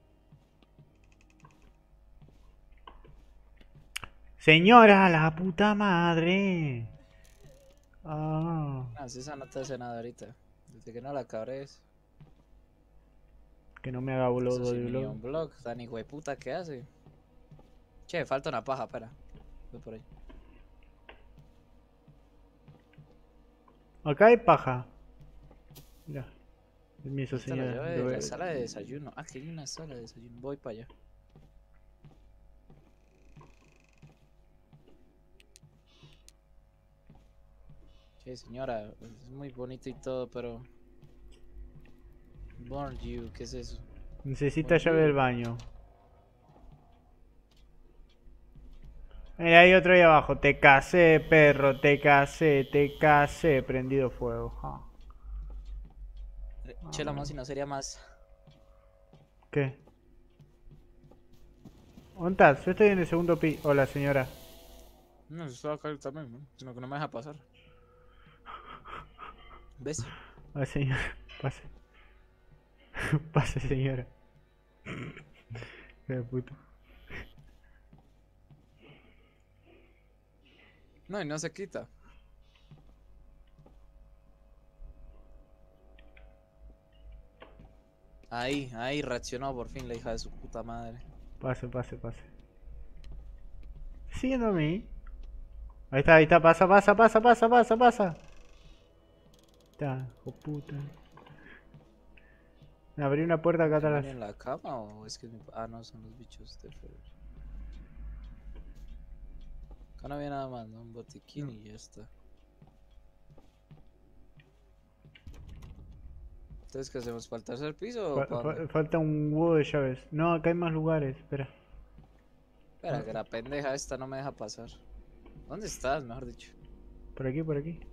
Señora, la puta madre. Ah, Ah, si esa no te hace nada ahorita. Desde que no la cabres. que no me haga Eso boludo sí, de ni blog. un blog, tan hijo de puta que hace. Che, falta una paja, espera. Voy por ahí. Acá hay paja. Mira. Permiso, Esta la señora. llave de Lo voy la a- sala de desayuno. Ah, que hay una sala de desayuno. Voy para allá. Che, señora, es muy bonito y todo, pero... Born you, ¿qué es eso? Necesita llave del baño. Mira, hay otro ahí abajo. Te casé, perro, te casé, te casé. Prendido fuego. Ja. Che, la más y no sería más... ¿Qué? ¿Dónde estás? Yo estoy en el segundo pi... Hola, señora. No, estaba acá también, ¿no? Sino que no me deja pasar. ¿Ves? Hola, señora. Pase. Pase, señora. Qué puto. No, y no se quita. Ahí, ahí reaccionó por fin la hija de su puta madre. Pase, pase, pase. Siguiendo a mí. Ahí está, ahí está. Pasa, pasa, pasa, pasa, pasa, pasa. Está, hijo puta. Me abrí una puerta acá atrás. ¿En la cama o es que mi... Ah, no, son los bichos de fuego. Acá no había nada más, ¿no? Un botiquín y ya está. Entonces, ¿qué hacemos? ¿Para el tercer piso o Fa- para fa- dónde? falta un huevo de llaves. No, acá hay más lugares. Espera. Espera, que la pendeja esta no me deja pasar. ¿Dónde estás, mejor dicho? Por aquí, por aquí.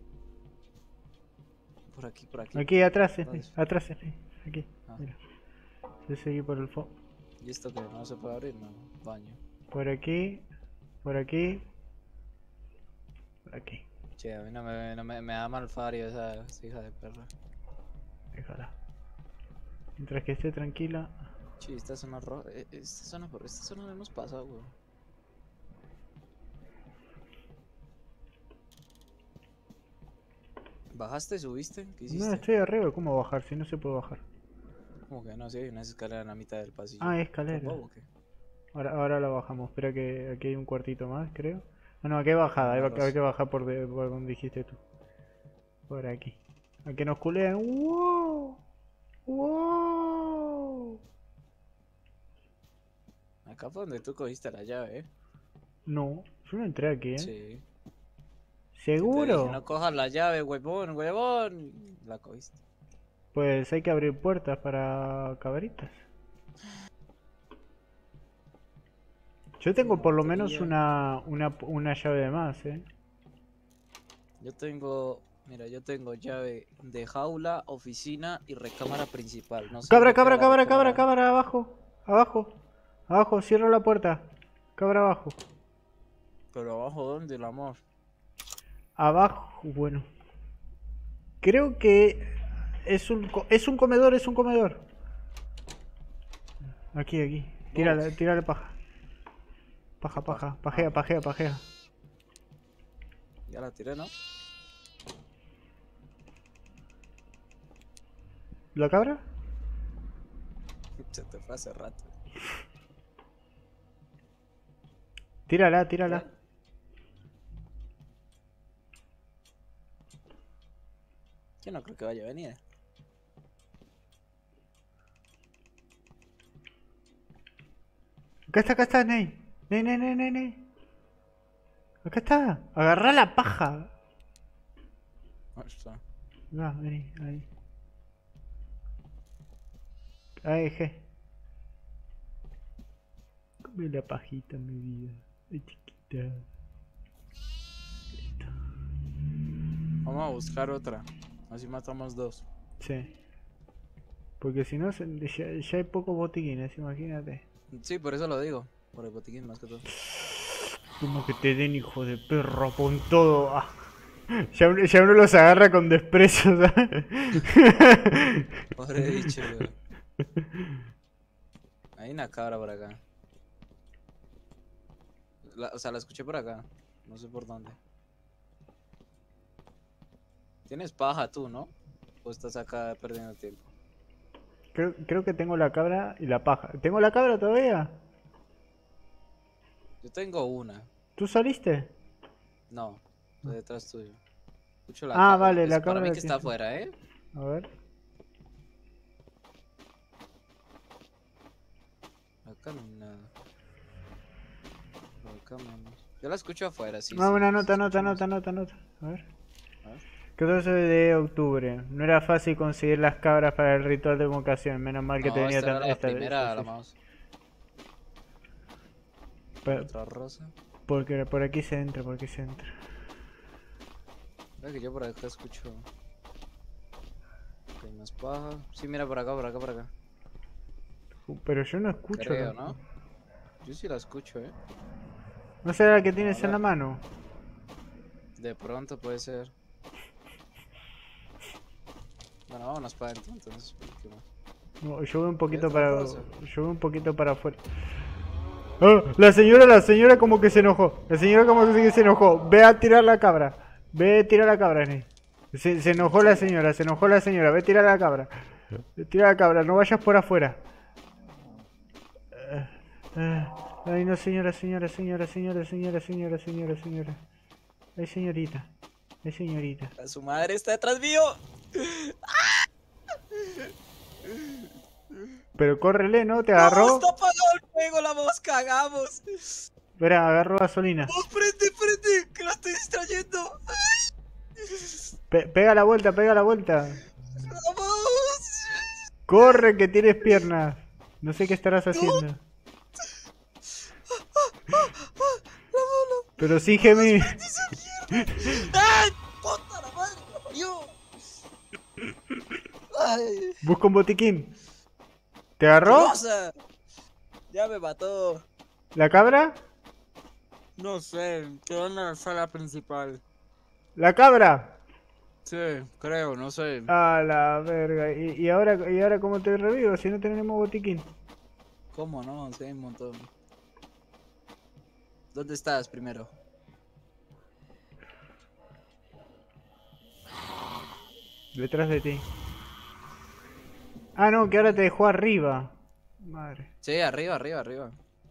Por aquí, por aquí. Aquí, atrás, ¿Dónde este, es? atrás, este. Aquí, Ah. mira. Yo seguí por el fo. ¿Y esto que no se puede abrir? No, baño. Por aquí, por aquí. Por aquí. Che, a mí no me, no me, me da mal fario esa, esa hija de perra. Déjala. Mientras que esté tranquila. Che, esta zona roja. eh, Esta zona, por esta zona no hemos pasado, weón. ¿Bajaste? ¿Subiste? ¿Qué hiciste? No, estoy arriba. ¿Cómo bajar? Si no se puede bajar. Como que no, sí hay una escalera en la mitad del pasillo. Ah, escalera. ¿Tampoco, o qué? Ahora, ahora la bajamos. Espera que aquí hay un cuartito más, creo. Ah, no, aquí hay bajada. Hay, Una ba- hay que rosa. bajar por, de- por donde dijiste tú. Por aquí. A que nos culean. ¡Wow! ¡Wow! Acá fue donde tú cogiste la llave, ¿eh? No, yo no entré aquí, ¿eh? Sí. Que te ¿Seguro? dije, no cojas la llave, huevón, huevón. La cogiste. Pues hay que abrir puertas para cabritas. Yo tengo Una por lo menos batería. una, una, una llave de más, ¿eh? Yo tengo, mira, yo tengo llave de jaula, oficina y recámara principal. No sé Cabra, dónde queda cabra, la cabra, cabra, recámara. cabra, abajo. Abajo. Abajo, cierra la puerta. Cabra abajo. Pero abajo, ¿dónde, el amor? Abajo, bueno. Creo que es un, co- es un comedor, es un comedor. Aquí, aquí. Tírale, tírale paja. Paja, paja. Pajea, pajea, pajea. Ya la tiré, ¿no? ¿La cabra? Se te fue hace rato. Tírala, tírala. Yo no creo que vaya a venir. Acá está, acá está, Ney. Ney, Ney, Ney, Ney, Ney. Acá está. Agarrá la paja. Ahí está. Va, vení, ahí. Ahí, je. Come la pajita, mi vida. Ay, chiquita. Listo. Vamos a buscar otra. Así matamos dos. Sí. Porque si no, se- ya, ya hay pocos botiquines, imagínate. Sí, por eso lo digo. Por el botiquín más que todo. Como que te den, hijo de perro, pon todo. Ah. Ya, uno, ya uno los agarra con desprecio, ¿sabes? Pobre bicho, weón. Hay una cabra por acá. La- o sea, la escuché por acá. No sé por dónde. Tienes paja tú, ¿no? O estás acá perdiendo tiempo. Creo, creo que tengo la cabra y la paja. ¿Tengo la cabra todavía? Yo tengo una. ¿Tú saliste? No, estoy detrás tuyo. Escucho la Ah, ca- vale, es la para cabra mí que está tiene- afuera, ¿eh? A ver. Acá no hay nada. Acá menos. Yo la escucho afuera, sí. Ah, sí, una sí, nota, nota, escucho nota, más. nota, nota. A ver. A ver. catorce de octubre. No era fácil conseguir las cabras para el ritual de invocación. Menos mal que No, tenía esta era tan- la esta- primera, esta- la sí. mouse. Pa- Otra rosa. Porque por aquí se entra, por aquí se entra. Mira que yo por acá escucho. Ok, más paja. Sí, mira por acá, por acá, por acá. Pero yo no escucho. Creo, la- ¿no? Yo sí la escucho, ¿eh? ¿No será la que tienes en Hola. la mano? De pronto puede ser. Bueno, vámonos para adentro entonces. ¿Qué más? No, yo voy un poquito otra para. cosa? Yo voy un poquito para afuera. ¡Ah! La señora, la señora como que se enojó. La señora como que se enojó. Ve a tirar la cabra. Ve a tirar la cabra, Ney. Se, se enojó la señora, se enojó la señora. Ve a tirar la cabra. Tira la cabra, no vayas por afuera. Ah, ah. Ay, no, señora, señora, señora, señora, señora, señora, señora, señora. Ay, señorita. Ay, señorita. A su madre está detrás mío. Pero córrele, ¿no? Te No, agarró. está apagado el fuego, la vamos, cagamos. Espera, agarró gasolina. ¡Oh, prende, prende! ¡Que la estoy distrayendo! Pe- pega la vuelta, pega la vuelta. ¡Vamos! Corre, que tienes piernas. No sé qué estarás haciendo. Pero sí, gemir. ¡Ay! ¡Puta la madre que la parió! ¡Ay! Busca un botiquín. ¿Te agarró? ¡Rosa! Ya me mató. ¿La cabra? No sé, quedó en la sala principal. ¿La cabra? Sí, creo, no sé. A la verga. ¿Y, y ahora, ¿Y ahora cómo te revivo si no tenemos botiquín? ¿Cómo no? Sí, hay un montón. ¿Dónde estás primero? Detrás de ti. Ah, no, que ahora te dejó arriba. Madre. Sí, arriba, arriba, arriba.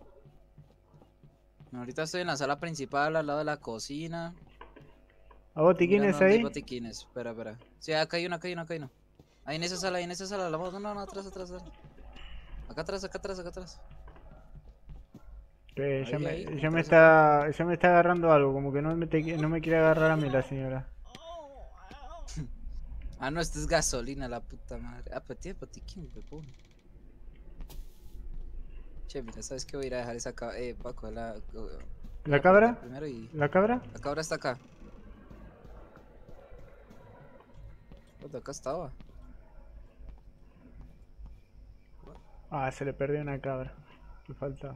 Ahorita estoy en la sala principal, al lado de la cocina. ¿A Mirando botiquines dónde hay ahí? botiquines. Espera, espera. Sí, acá hay uno, acá hay uno, acá hay uno. Ahí en esa sala, ahí en esa sala. La vamos, no, no, no, atrás, atrás, atrás. Acá atrás, acá atrás, acá atrás. Que ya Ahí, ahí, me, ya me atrás, está, ya me está agarrando algo, como que no me, te- no me quiere agarrar a mí la señora. Ah, no, esto es gasolina, la puta madre. Ah, pero tiene botiquín, huevón. Che, mira, ¿sabes qué? Voy a ir a dejar esa cabra. Eh, Paco, la. Voy ¿La a prender cabra? primero y. ¿La cabra? La cabra está acá. What, acá estaba. Ah, se le perdió una cabra. Le falta.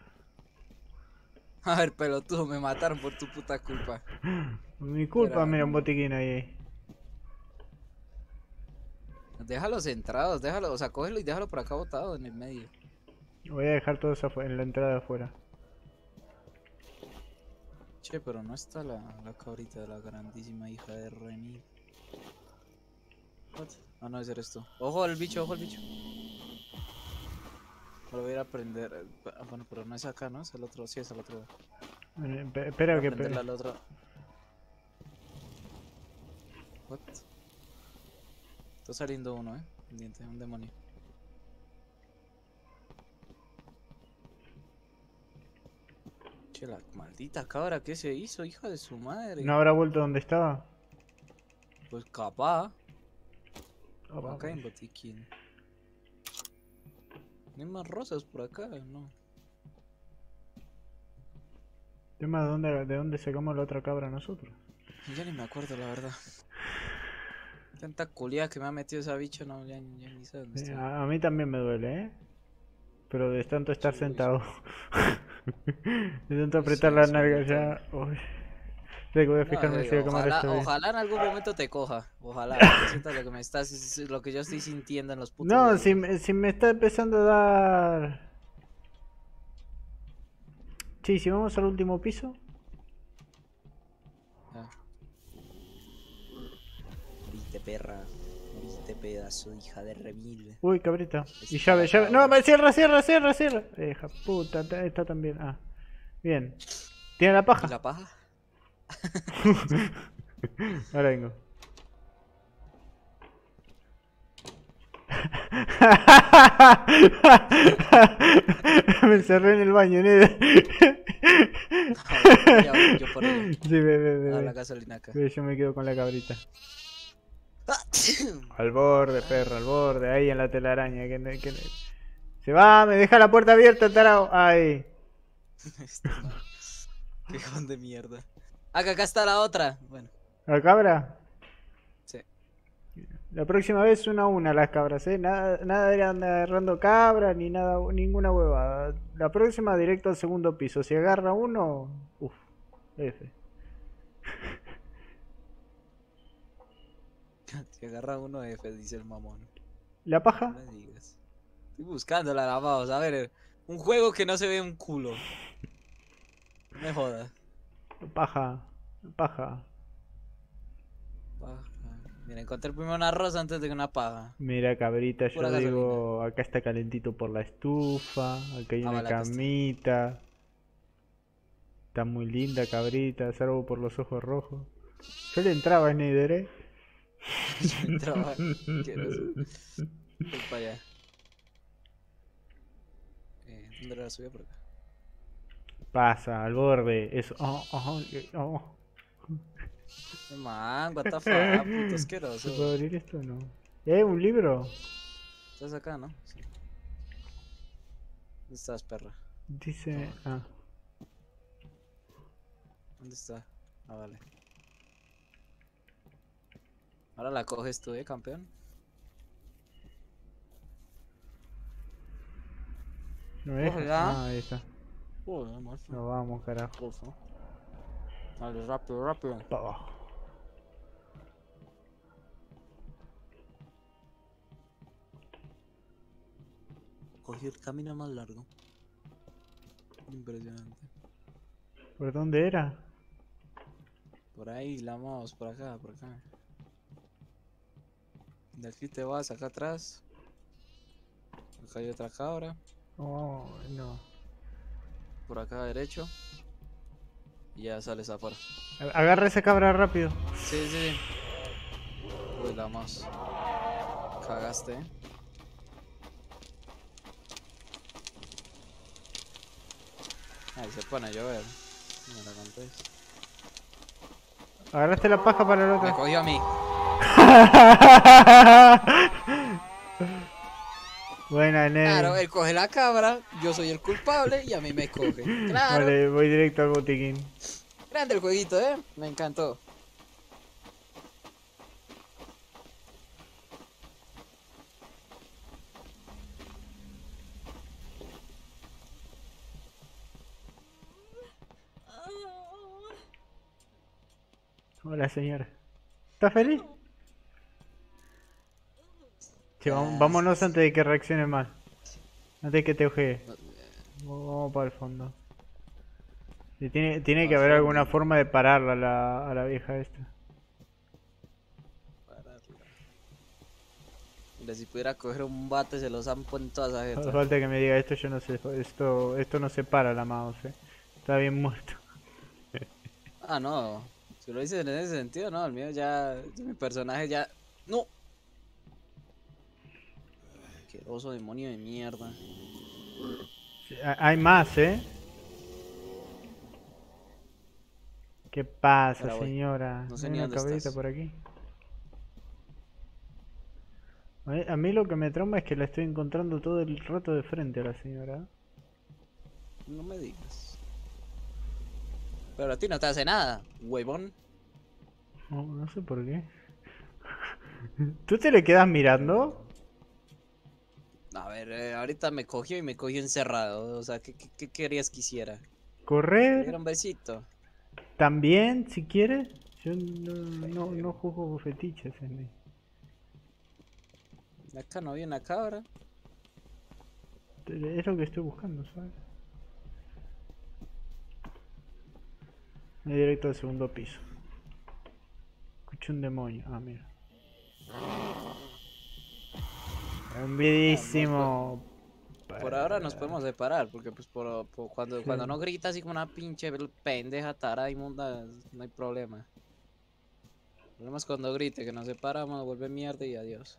A ver, pelotudo, me mataron por tu puta culpa. Mi culpa, Espera, mira un no. botiquín ahí. Déjalos centrados, déjalo, o sea, cógelo y déjalo por acá botado en el medio. Voy a dejar todo eso afu- en la entrada de afuera. Che, pero no está la, la cabrita de la grandísima hija de Remy. What? Ah, no, ese eres tú. Ojo al bicho, ojo al bicho. Lo voy a ir a prender. eh, Ah, bueno, pero no es acá, ¿no? Es el otro, sí, es el otro. Eh, pe- Voy Espera a que... prenderla pe- al otro. What? Está saliendo uno, eh. Pendiente, un demonio. Che, la maldita cabra, ¿qué se hizo, hija de su madre? ¿No habrá vuelto donde estaba? Pues capaz. Ah, va, Acá hay un pues. botiquín. ¿No hay más rosas por acá? No. Tema de dónde, de dónde sacamos la otra cabra nosotros. Ya ni me acuerdo, la verdad. Tanta culiada que me ha metido esa bicha, no, ya, ya ni sé dónde Eh, está. a, a mí también me duele, ¿eh? Pero de tanto estar Sí, sentado. De tanto sí, apretar sí, las sobre nargas todo. ya. Uy. Tengo que voy a No, fijarme eh, si la cámara ojalá, está bien. ojalá en algún momento te coja. Ojalá, que sientas lo que me estás, lo que yo estoy sintiendo en los putos No, dedos. si, me- si me está empezando a dar... Sí, si vamos al último piso. Ah. Moriste, perra. Moriste, pedazo de hija de remil. Uy, cabrita. Y Está llave, llave. acá, No, ahora. me cierra, cierra, cierra, cierra. Eh, hija puta, está, está también. Ah, bien. ¿Tiene la ¿Y paja? la paja? Ahora vengo. Me encerré en el baño, Ned. No, ya voy yo por ella. Sí, ve, ve, ve, A ve. la gasolina acá. Ve, yo me quedo con la cabrita. Al borde, perro, al borde, ahí en la telaraña. Que, no- que no- Se va, me deja la puerta abierta, tarao. Ahí. Este man. Qué con de mierda. Acá, acá está la otra. Bueno, ¿La cabra? sí. La próxima vez una a una las cabras, ¿eh? Nada, nada de andar agarrando cabra ni nada, ninguna huevada. La próxima directo al segundo piso. Si agarra uno, uff, F. Si agarra uno F, dice el mamón. ¿La No paja? me digas. Estoy buscándola, la vamos. A ver, un juego que no se ve un culo. No me jodas. Paja, paja. Paja. Mira, encontré primero una rosa antes de que una paja. Mira, cabrita, yo Pura gasolina. digo, acá está calentito por la estufa, acá hay Ah, una vale, acá está. camita. Está muy linda, cabrita, salvo por los ojos rojos. Yo le entraba a Snyder, ¿eh? Yo entraba. Asqueroso. Voy para allá. Eh, ¿Dónde era la subida? Por acá. Pasa, al borde, eso. Oh, oh, oh. Man, what the fuck, puto ¿Se asqueroso. puede abrir esto o no? ¿Eh? ¿Un libro? Estás acá, ¿no? Sí. ¿Dónde estás, perra? Dice... Ah. ¿Dónde está? Ah, vale. Ahora la coges tú, ¿eh, campeón? ¿No me deja? Ojalá. Ah, ahí está. Joder, macho. No vamos, carajo. Cosa. Dale, rápido, rápido. Para abajo. Cogí el camino más largo. Impresionante. ¿Por dónde era? Por ahí, la vamos, por acá, por acá. De aquí te vas, acá atrás. Acá hay otra cabra. Oh, no. Por acá derecho. Y ya sales afuera. Agarra esa cabra rápido. Sí, sí, sí. Uy, la más. Cagaste, eh. Ahí se pone a llover. No me la contés. Agarraste la paja para el Me otro. cogió a mí. Buena, Claro, Nene. él coge la cabra, yo soy el culpable y a mí me coge. Claro. Vale, voy directo al botiquín. Grande el jueguito, eh. Me encantó. Hola, señora. ¿Estás feliz? Che, vamos- vámonos antes de que reaccione mal. Antes de que te ojee. Vamos para el fondo. Y tiene, tiene que haber alguna forma de pararla a la, a la vieja esta. Mira, si pudiera coger un bate se lo zampo en todas esas No hace jetas. falta que me diga esto, yo no sé. Esto, esto no se para la mouse, eh. Está bien muerto. Ah, no. Si lo dices en ese sentido, no. El mío ya. Mi personaje ya. ¡No! Asqueroso demonio de mierda. Sí, ha- hay más, eh. ¿Qué pasa, Ahora voy. señora? No sé Hay ni una dónde cabrita estás. por aquí. A mí- a mí lo que me trauma es que la estoy encontrando todo el rato de frente a la señora. No me digas. Pero a ti no te hace nada, huevón. No, no sé por qué. ¿Tú te le quedas mirando? A ver, eh, ahorita me cogió y me cogió encerrado. O sea, ¿qué, qué, qué querías que hiciera? ¿Correr? ¿Quería un besito? También, si quieres. Yo no, no, no juzgo fetiches en mí. Acá no había una cabra. Es lo que estoy buscando, ¿sabes? Me directo al segundo piso. Escucho un demonio. Ah, mira. Envidísimo. Por ahora nos podemos separar, porque pues por, por cuando, Sí. cuando no grita así como una pinche pendeja tara inmunda, no hay problema. El problema es cuando grite, que nos separamos, vuelve mierda y adiós.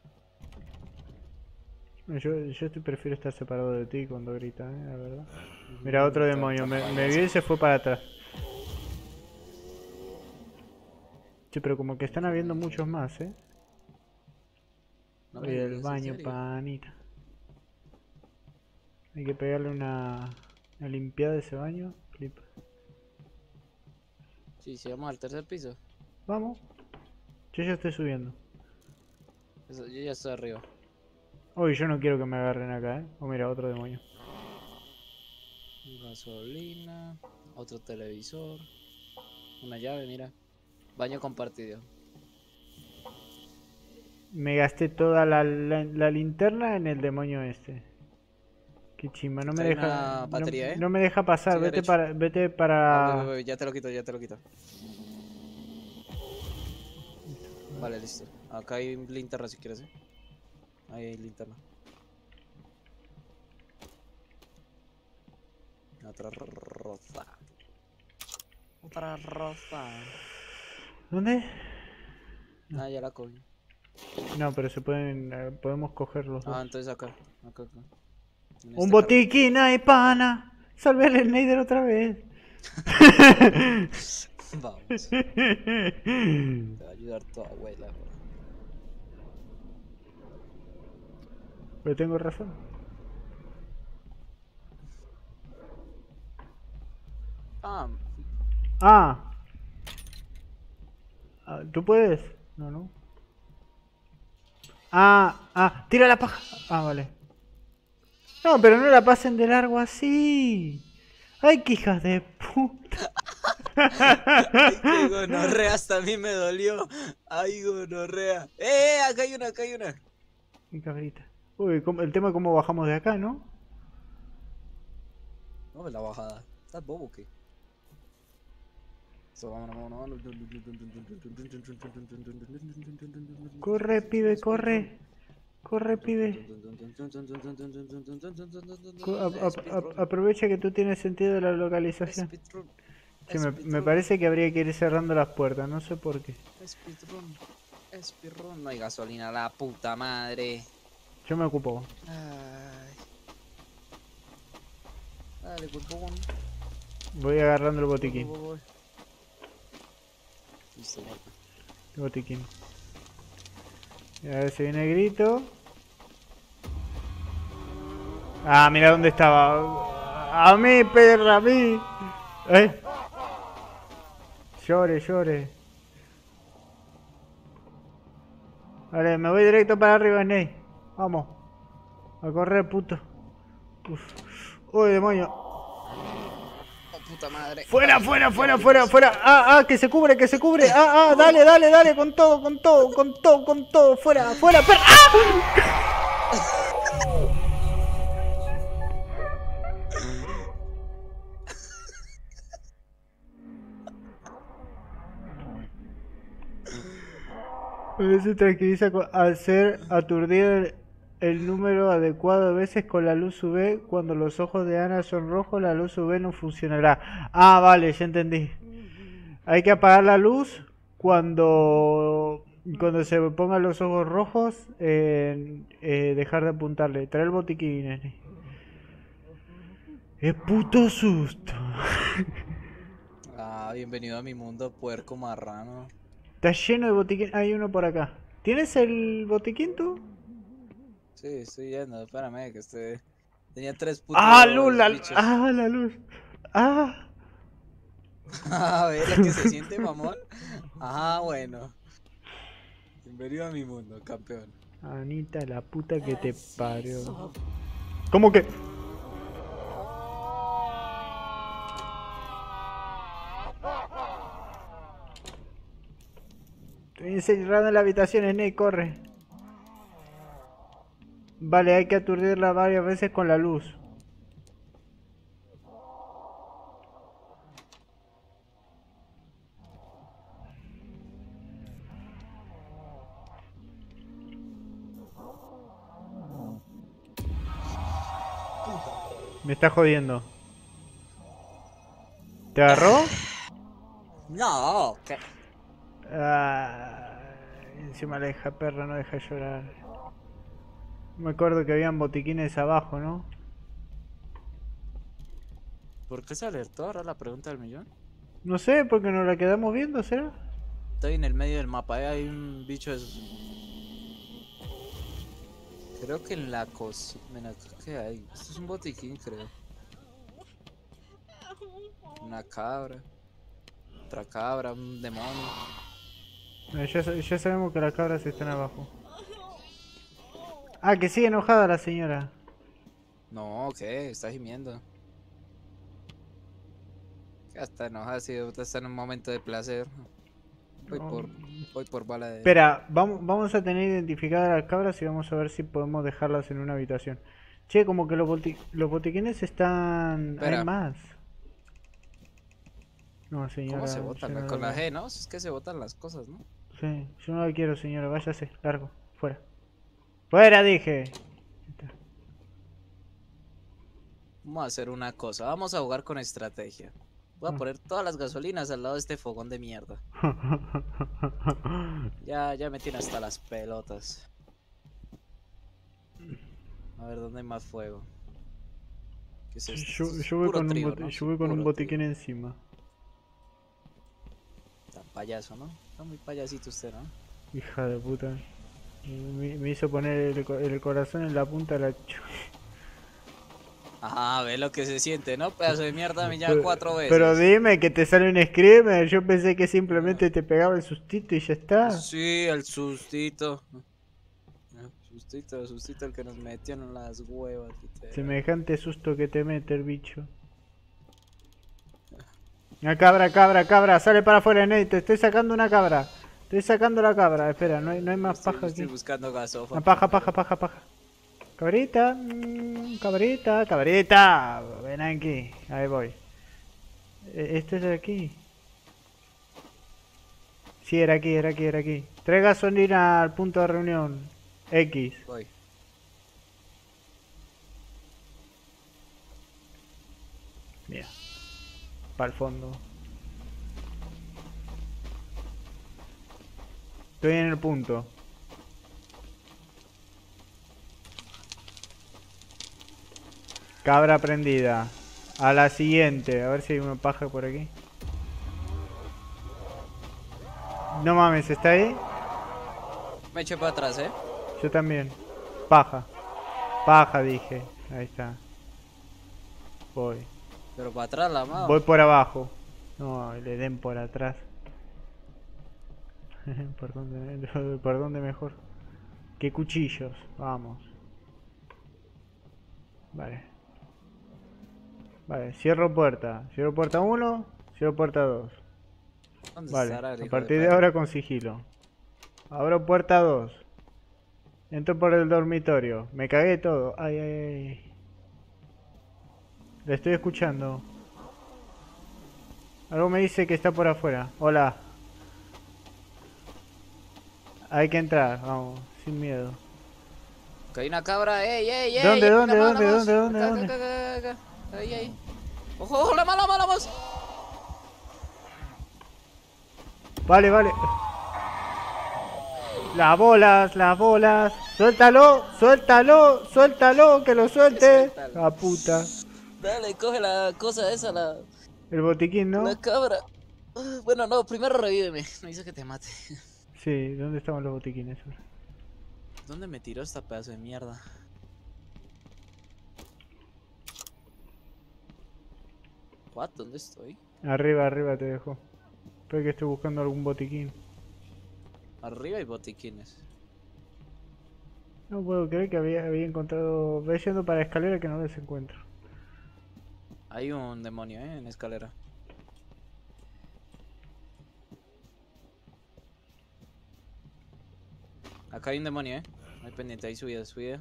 Yo, yo estoy- prefiero estar separado de ti cuando grita, ¿eh? La verdad. Mira, otro demonio. Me, me vio y se fue para atrás. Sí, pero como que están habiendo muchos más, ¿eh? No me Oye, el digas, ¿en baño, serio? panita. Hay que pegarle una, una limpiada a ese baño. Flip. Sí, si vamos al tercer piso. Vamos. Yo ya estoy subiendo. Eso, yo ya estoy arriba. Uy, yo no quiero que me agarren acá, ¿eh? Oh, mira, otro demonio. Gasolina, otro televisor, una llave, mira. Baño compartido. Me gasté toda la, la, la linterna en el demonio este. Qué chimba, no me Trae deja. una No, batería, ¿eh? no me deja pasar, Sigue vete derecho. para. Vete Ah, voy, para. voy, voy, ya te lo quito, ya te lo quito. Vale, listo. Acá hay linterna si quieres, ¿eh? Ahí hay linterna. Otra rosa. Otra rosa. ¿Dónde? Ah, ya la cogí. No, pero se pueden. eh, podemos coger los Ah, dos. entonces acá. Acá, acá. En Un este botiquín, ay, pana. Salve al Snyder otra vez. carro. Vamos. Te va a ayudar tu abuela, bro. Pero tengo razón. Ah, Ah. Ah, ¿tú puedes? No, no. Ah, ah, tira la paja. Ah, vale. No, pero no la pasen de largo así. Ay, qué hijas de puta. ay, qué gonorrea, hasta a mí me dolió. Ay, gonorrea. Eh, acá hay una, acá hay una. Mi cabrita. Uy, ¿cómo- el tema es cómo bajamos de acá, ¿no? No ves la bajada. ¿Estás bobo o qué? So, vámonos, vámonos, vámonos. Corre, pibe, corre. Corre, pibe. Co- a- a- a- aprovecha que tú tienes sentido de la localización. Speedrun. Sí, me, me Speedrun. parece que habría que ir cerrando las puertas, no sé por qué. Speedrun. Speedrun. No hay gasolina, la puta madre. Yo me ocupo. Ay. Dale, huevón. Voy agarrando el Voy, botiquín. voy, voy. Listo, guapa. El botiquín. Y a ver si viene el grito. Ah, mira dónde estaba. A mí, perra, a mí. ¿Eh? Llore, llore. Vale, me voy directo para arriba, Ney. Vamos. A correr, puto. Uf. Uy, demonio. Oh, puta madre. Fuera, Ay, fuera, ya fuera, abrimos. fuera, fuera. Ah, ah, que se cubre, que se cubre. Ah, ah, dale, dale, dale. Con todo, con todo, con todo, con todo. Fuera, fuera, perra. ¡Ah! Pero se tranquiliza co- al ser aturdido el, el número adecuado de veces con la luz U V. Cuando los ojos de Ana son rojos, la luz U V no funcionará. Ah, vale, ya entendí. Hay que apagar la luz cuando cuando se pongan los ojos rojos. Eh, eh, dejar de apuntarle. Trae el botiquín, nene. ¡Qué puto susto! Ah, bienvenido a mi mundo, puerco marrano. Está lleno de botiquín. Hay uno por acá. ¿Tienes el botiquín tú? Sí, estoy yendo, espérame, que este... Tenía tres putos ¡Ah, luz! La, bichos. ¡Ah, la luz! ¡Ah! A ver, lo que se siente, mamón. Ah, bueno. Bienvenido a mi mundo, campeón. Anita, la puta que te parió. So, ¿Cómo que? Estoy encerrado en la habitación, Snake, corre. Vale, hay que aturdirla varias veces con la luz. Me está jodiendo. ¿Te agarró? No, ¿qué? Ah, encima la hija perra no deja llorar. Me acuerdo que habían botiquines abajo, ¿no? ¿Por qué se alertó ahora la pregunta del millón? No sé, porque nos la quedamos viendo, ¿será? Estoy en el medio del mapa, ¿eh? Hay un bicho de esos. Creo que en la cocina... ¿Qué hay? Esto es un botiquín, creo. Una cabra. Otra cabra, un demonio. Eh, ya, sa- ya sabemos que las cabras están abajo. Ah, que sigue enojada la señora. No, ¿qué? Está gimiendo. Ya está enojada, sí, está en un momento de placer. Voy No. por, voy por bala de... Espera, vamos, vamos a tener identificadas las cabras y vamos a ver si podemos dejarlas en una habitación. Che, como que los, boti- los botiquines están... Espera. Hay más. No, señora. ¿Cómo se botan? yo no Con la la quiero. G, ¿no? Es que se botan las cosas, ¿no? Sí, yo no la quiero, señora. Váyase, largo, fuera. ¡Fuera, dije! Vamos a hacer una cosa, vamos a jugar con estrategia. Voy a Ah. poner todas las gasolinas al lado de este fogón de mierda. Ya, ya me tiene hasta las pelotas. A ver, ¿dónde hay más fuego? ¿Qué es esto? Yo, Esto es yo voy puro con un, trigo, boti- ¿no? yo voy con un Puro botiquín trigo. encima. Está payaso, ¿no? Está muy payasito usted, ¿no? Hija de puta. Me, me hizo poner el, co- el corazón en la punta de la... ch- Ajá, ve lo que se siente, ¿no? Pedazo de mierda, me llama Pero- cuatro veces. Pero dime que te sale un screamer. Yo pensé que simplemente te pegaba el sustito y ya está. Sí, el sustito. El Sustito, el sustito el que nos metió en las huevas. literal. Semejante susto que te mete el bicho. Una cabra, cabra, cabra. Sale para afuera, Nate. Te estoy sacando una cabra. Estoy sacando la cabra. Espera, no hay, no hay más Estoy- paja estoy aquí. buscando gasofa. Ah, paja, paja, paja, paja. Cabrita, mm, cabrita, cabrita. Ven aquí. Ahí voy. Eh, ¿Este es de aquí? Sí, era aquí, era aquí, era aquí. Trae gasolina al punto de reunión. X. Voy. Mira. Para el fondo. Estoy en el punto. Cabra prendida. A la siguiente. A ver si hay una paja por aquí. No mames, ¿está ahí? Me eché para atrás, eh. Yo también. Paja. Paja, dije. Ahí está. Voy. Pero para atrás la mano. Voy por abajo. No, le den por atrás. ¿Por dónde, por dónde mejor? ¿Qué cuchillos? Vamos. Vale. Vale, cierro puerta. Cierro puerta uno, cierro puerta dos. ¿Dónde Vale, estará el a hijo partir de de perra? ahora con sigilo. Abro puerta dos. Entro por el dormitorio. Me cagué todo. Ay, ay, ay. Le estoy escuchando. Algo me dice que está por afuera. Hola. Hay que entrar, vamos, sin miedo. Que hay una cabra, ey, ey, ey. ¿Dónde, ey, dónde, la más, dónde, la más. dónde, dónde, Acá, dónde? acá, acá, acá, acá. Ahí, ahí. Ojo, ojo, la mala, la mala, más. Vale, vale. Las bolas, las bolas. Suéltalo, suéltalo, suéltalo, que lo suelte. Suéltalo. La puta. Dale, coge la cosa esa, la, El botiquín, la ¿no? cabra. Ah, bueno, no, primero revíveme. No hice que te mate. Sí, ¿dónde estaban los botiquines? ¿Dónde me tiró esta pedazo de mierda? What? ¿Dónde estoy? Arriba, arriba te dejo. Espero que estoy buscando algún botiquín. Arriba hay botiquines. No puedo creer que había, había encontrado... Voy yendo para la escalera que no los encuentro. Hay un demonio, eh, en escalera. Acá hay un demonio, eh. Hay pendiente, ahí subida, subida.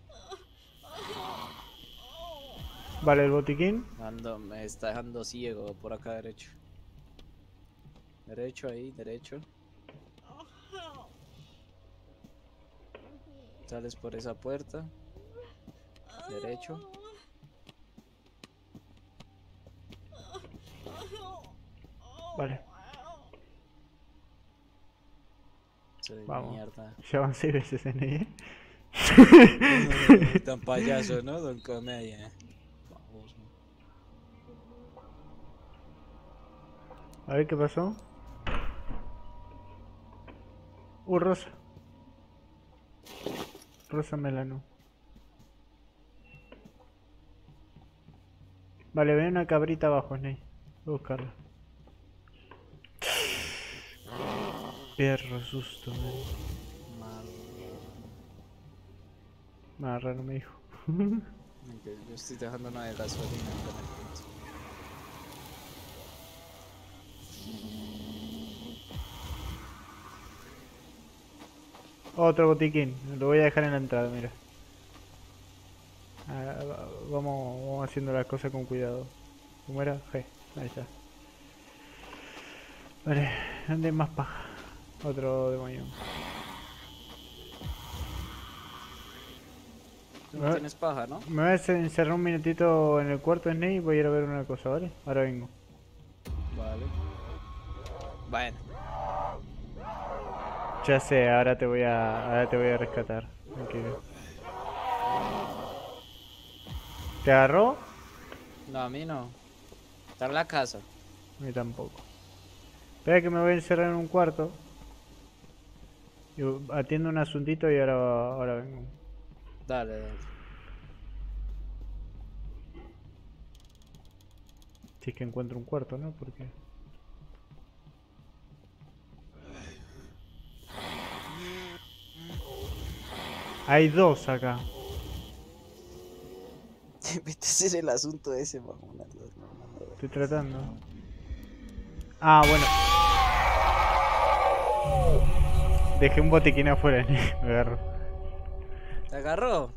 Vale, el botiquín. Ando, me está dejando ciego por acá derecho. Derecho ahí, derecho. Sales por esa puerta. Derecho. Vale, Se ve vamos. mierda. Ya van seis veces en ella. Tan payaso, ¿no? Don Comedia. Vamos, ¿no? A ver qué pasó. Uh, rosa. Rosa melano. Vale, ve una cabrita abajo, Snake. Voy a buscarla. Perro susto, man. Más raro me dijo. Ok, yo estoy dejando una de gasolina con el punto. Otro botiquín. Lo voy a dejar en la entrada, mira. Ah, va- vamos, vamos haciendo las cosas con cuidado. ¿Cómo era? G. Ahí está. Vale, ¿dónde hay más paja? Otro demonio. Tú Me no voy- tienes paja, ¿no? Me voy a hacer- encerrar un minutito en el cuarto, Snake, y voy a ir a ver una cosa, ¿vale? Ahora vengo. Vale. Bueno. Ya sé, ahora te voy a, ahora te voy a rescatar. Tranquilo. ¿Te agarró? No, a mí no. Está en la casa. A mí tampoco. Espera que me voy a encerrar en un cuarto. Y atiendo un asuntito y ahora, ahora vengo. Dale, dale. Si es que encuentro un cuarto, ¿no? Porque... Hay dos acá. Vete a hacer el asunto ese, mamona. Estoy tratando. Ah, bueno. Dejé un botiquín afuera. Me agarro. ¿Te agarró?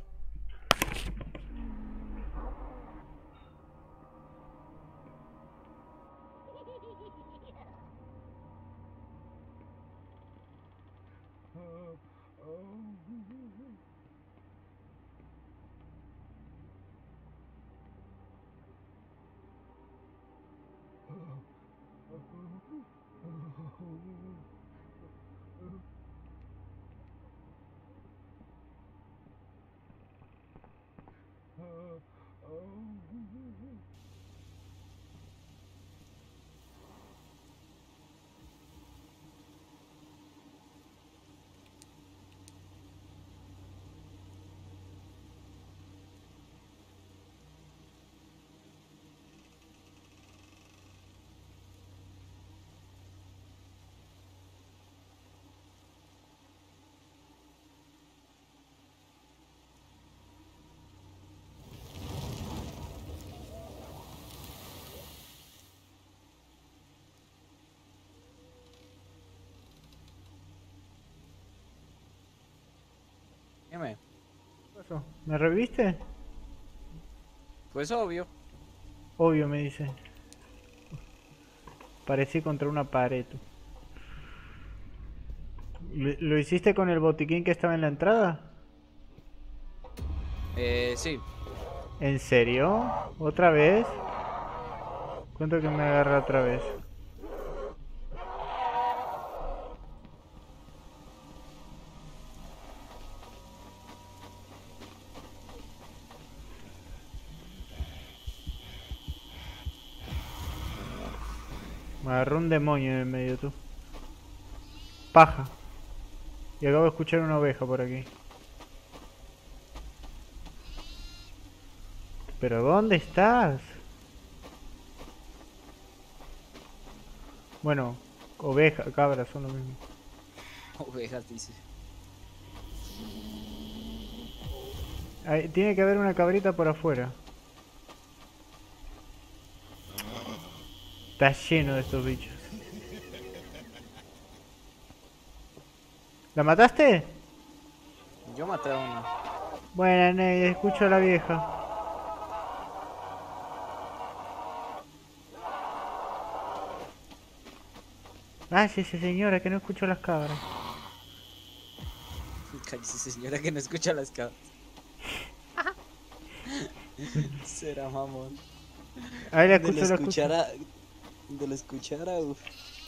Dime. ¿Qué pasó? ¿Me reviste? Pues obvio. Obvio, me dice. Parecí contra una pared. ¿Lo lo hiciste con el botiquín que estaba en la entrada? Eh, sí. ¿En serio? ¿Otra vez? ¿Cuánto que me agarra otra vez? Me agarró un demonio en el medio, tú. Paja. Y acabo de escuchar una oveja por aquí. ¿Pero dónde estás? Bueno, oveja, cabra, son lo mismo. Ovejas, dice. Ahí, tiene que haber una cabrita por afuera. Está lleno de estos bichos. ¿La mataste? Yo maté a uno. Bueno, Ney, escucho a la vieja. Cállese, señora, que no escucho las cabras. Cállese, señora, que no escucha las cabras. Será mamón. Ahí la De escucho, lo la escucho. escuchara. De lo escuchara, uff.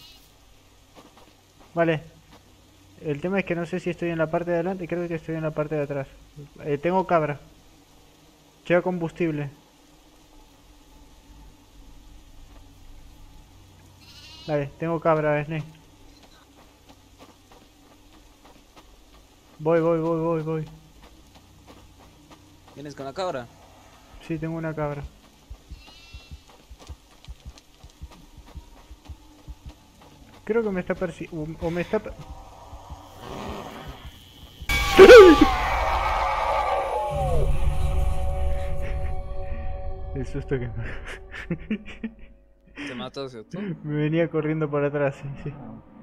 Vale. El tema es que no sé si estoy en la parte de adelante, creo que estoy en la parte de atrás. Eh, tengo cabra. Lleva combustible. Vale, tengo cabra, Snake. Voy, voy, voy, voy, voy. ¿Vienes con la cabra? Sí, tengo una cabra. Creo que me está persiguiendo. O me está... per- El susto que me... ¿Te mató, cierto? me venía corriendo por atrás, sí, sí.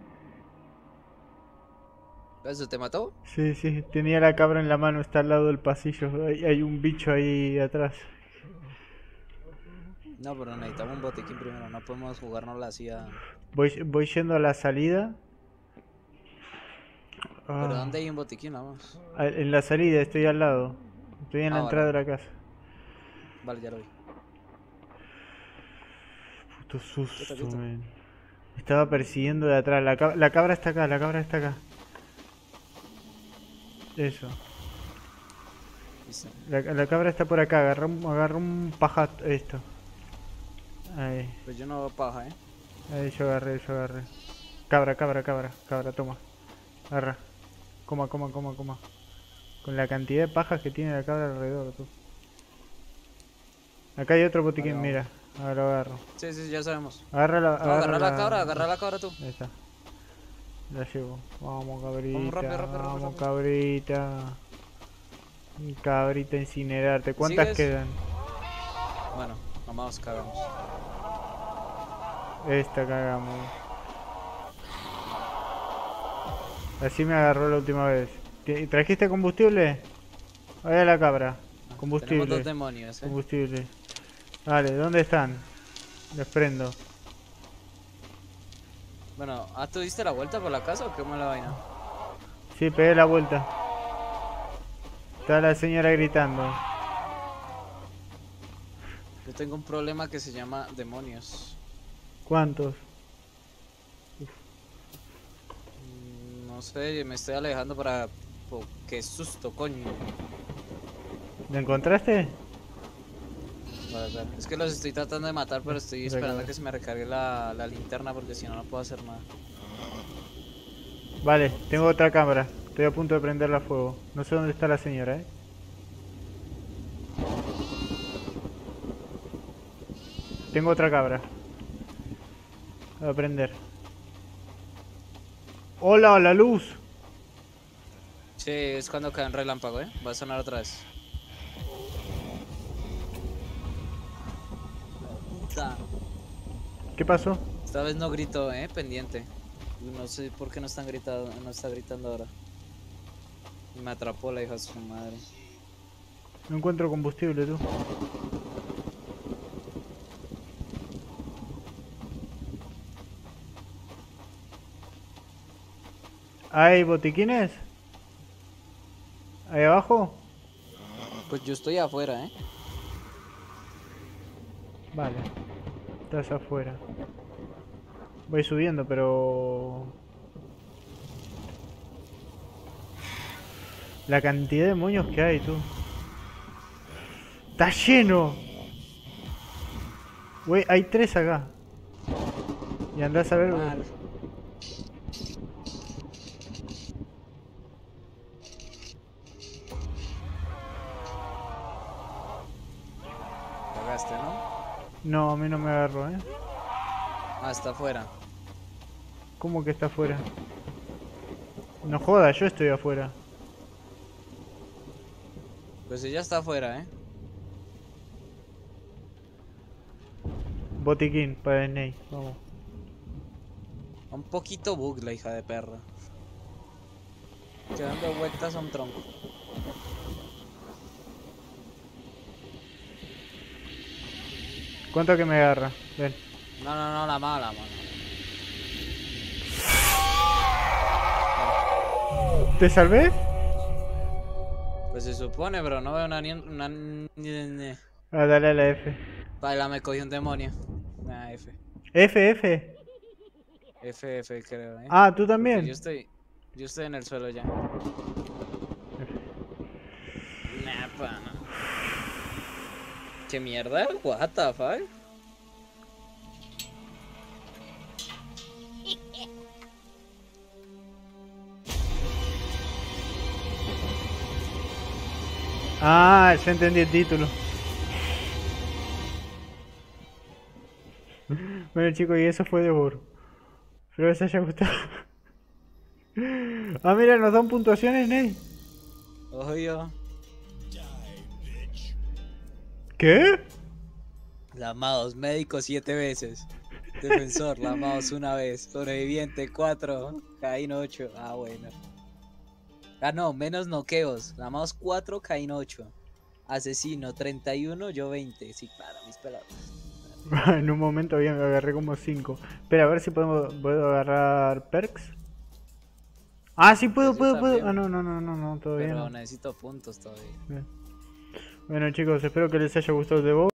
¿Eso te mató? Sí, sí, tenía la cabra en la mano, está al lado del pasillo. Hay, hay un bicho ahí atrás. No, pero necesitamos un botiquín primero. No podemos jugárnosla así a... Voy, voy yendo a la salida. Ah, ¿Pero dónde hay un botiquín? Vamos. a- en la salida, estoy al lado. Estoy en la Ah, entrada vale. de la casa. Vale, ya lo vi. Puto susto, quieto. men. Me estaba persiguiendo de atrás. La, cab- la cabra está acá, la cabra está acá. Eso. Listo. La, la cabra está por acá. Agarra un, agarra un paja. Esto. Ahí. Pues yo no veo paja, ¿eh? Ahí yo agarré, yo agarré. Cabra, cabra, cabra. Cabra, toma. Agarra. Coma, coma, coma, coma. Con la cantidad de pajas que tiene la cabra alrededor, tú. Acá hay otro botiquín, Vale, mira. Ahora lo agarro. Sí, sí, ya sabemos. Agarra la, No, agarra agarra la cabra, agarra la cabra tú. Ahí está. La llevo. Vamos, cabrita. Vamos, rápido, rápido, rápido, Vamos, rápido. cabrita. Cabrita incinerarte. ¿Cuántas ¿Sigues? quedan? Bueno, vamos, cagamos. Esta cagamos. Así me agarró la última vez. ¿Te- ¿Trajiste combustible? Ahí a la cabra. Tenemos Combustible. dos demonios, ¿eh? Combustible. Vale, ¿dónde están? Les prendo. Bueno, ¿ah, tú diste la vuelta por la casa o qué mala vaina? Sí, pegué la vuelta. Está la señora gritando. Yo tengo un problema que se llama demonios. ¿Cuántos? Mm, No sé, me estoy alejando para... Oh, qué susto, coño. ¿Lo encontraste? Vale, vale. Es que los estoy tratando de matar, pero estoy esperando Recarga. a que se me recargue la, la linterna porque si no, no puedo hacer nada. Vale, tengo otra cámara. Estoy a punto de prenderla a fuego. No sé dónde está la señora, eh. Tengo otra cabra. Voy a prender. ¡Hola, la luz! Sí, es cuando cae un relámpago, ¿eh? Va a sonar otra vez. Puta. ¿Qué pasó? Esta vez no grito, ¿eh? Pendiente. No sé por qué no están gritando, no está gritando ahora. Y me atrapó la hija de su madre. No encuentro combustible, tú. ¿Hay botiquines? ¿Ahí abajo? Pues yo estoy afuera, ¿eh? Vale. Estás afuera. Voy subiendo, pero... La cantidad de moños que hay, tú. ¡Está lleno! Güey, hay tres acá. Y andás a ver... Mal. Cagaste, ¿no? No, a mí no me agarró, ¿eh? Ah, está afuera. ¿Cómo que está afuera? No joda, yo estoy afuera. Pues ella está afuera, ¿eh? Botiquín para Snake, vamos. Un poquito bug la hija de perra. Que dando vueltas a un tronco. ¿Cuánto que me agarra? Ven. No, no, no, la mala, mano. ¿Te salvé? Pues se supone, pero no veo una ni una ni- Ah, dale a la F. Baila, me cogió un demonio. Una F. F, F. F, F, creo, ¿eh? Ah, ¿tú Porque también? Yo estoy, yo estoy en el suelo ya. Nah, pana. ¿Qué mierda? What the fuck? Ah, ya entendí el título. Bueno chicos, y eso fue de Bor. Espero que les haya gustado. Ah, mira, nos dan puntuaciones, Ney. Obvio. ¿Qué? La Maos, médico siete veces. Defensor, la Maos una vez. Sobreviviente cuatro. Caín ocho. Ah, bueno. Ah, no, menos noqueos. La Maos cuatro, Caín ocho. Asesino treinta y uno, yo veinte. Sí, claro, mis pelotas. En un momento bien, agarré como cinco. Espera, a ver si podemos, puedo agarrar perks. Ah, sí puedo, Pues yo puedo, puedo. también. Ah, no, no, no, no, no, todavía Pero no. necesito puntos todavía. Bien. Bueno chicos, espero que les haya gustado el de Bor.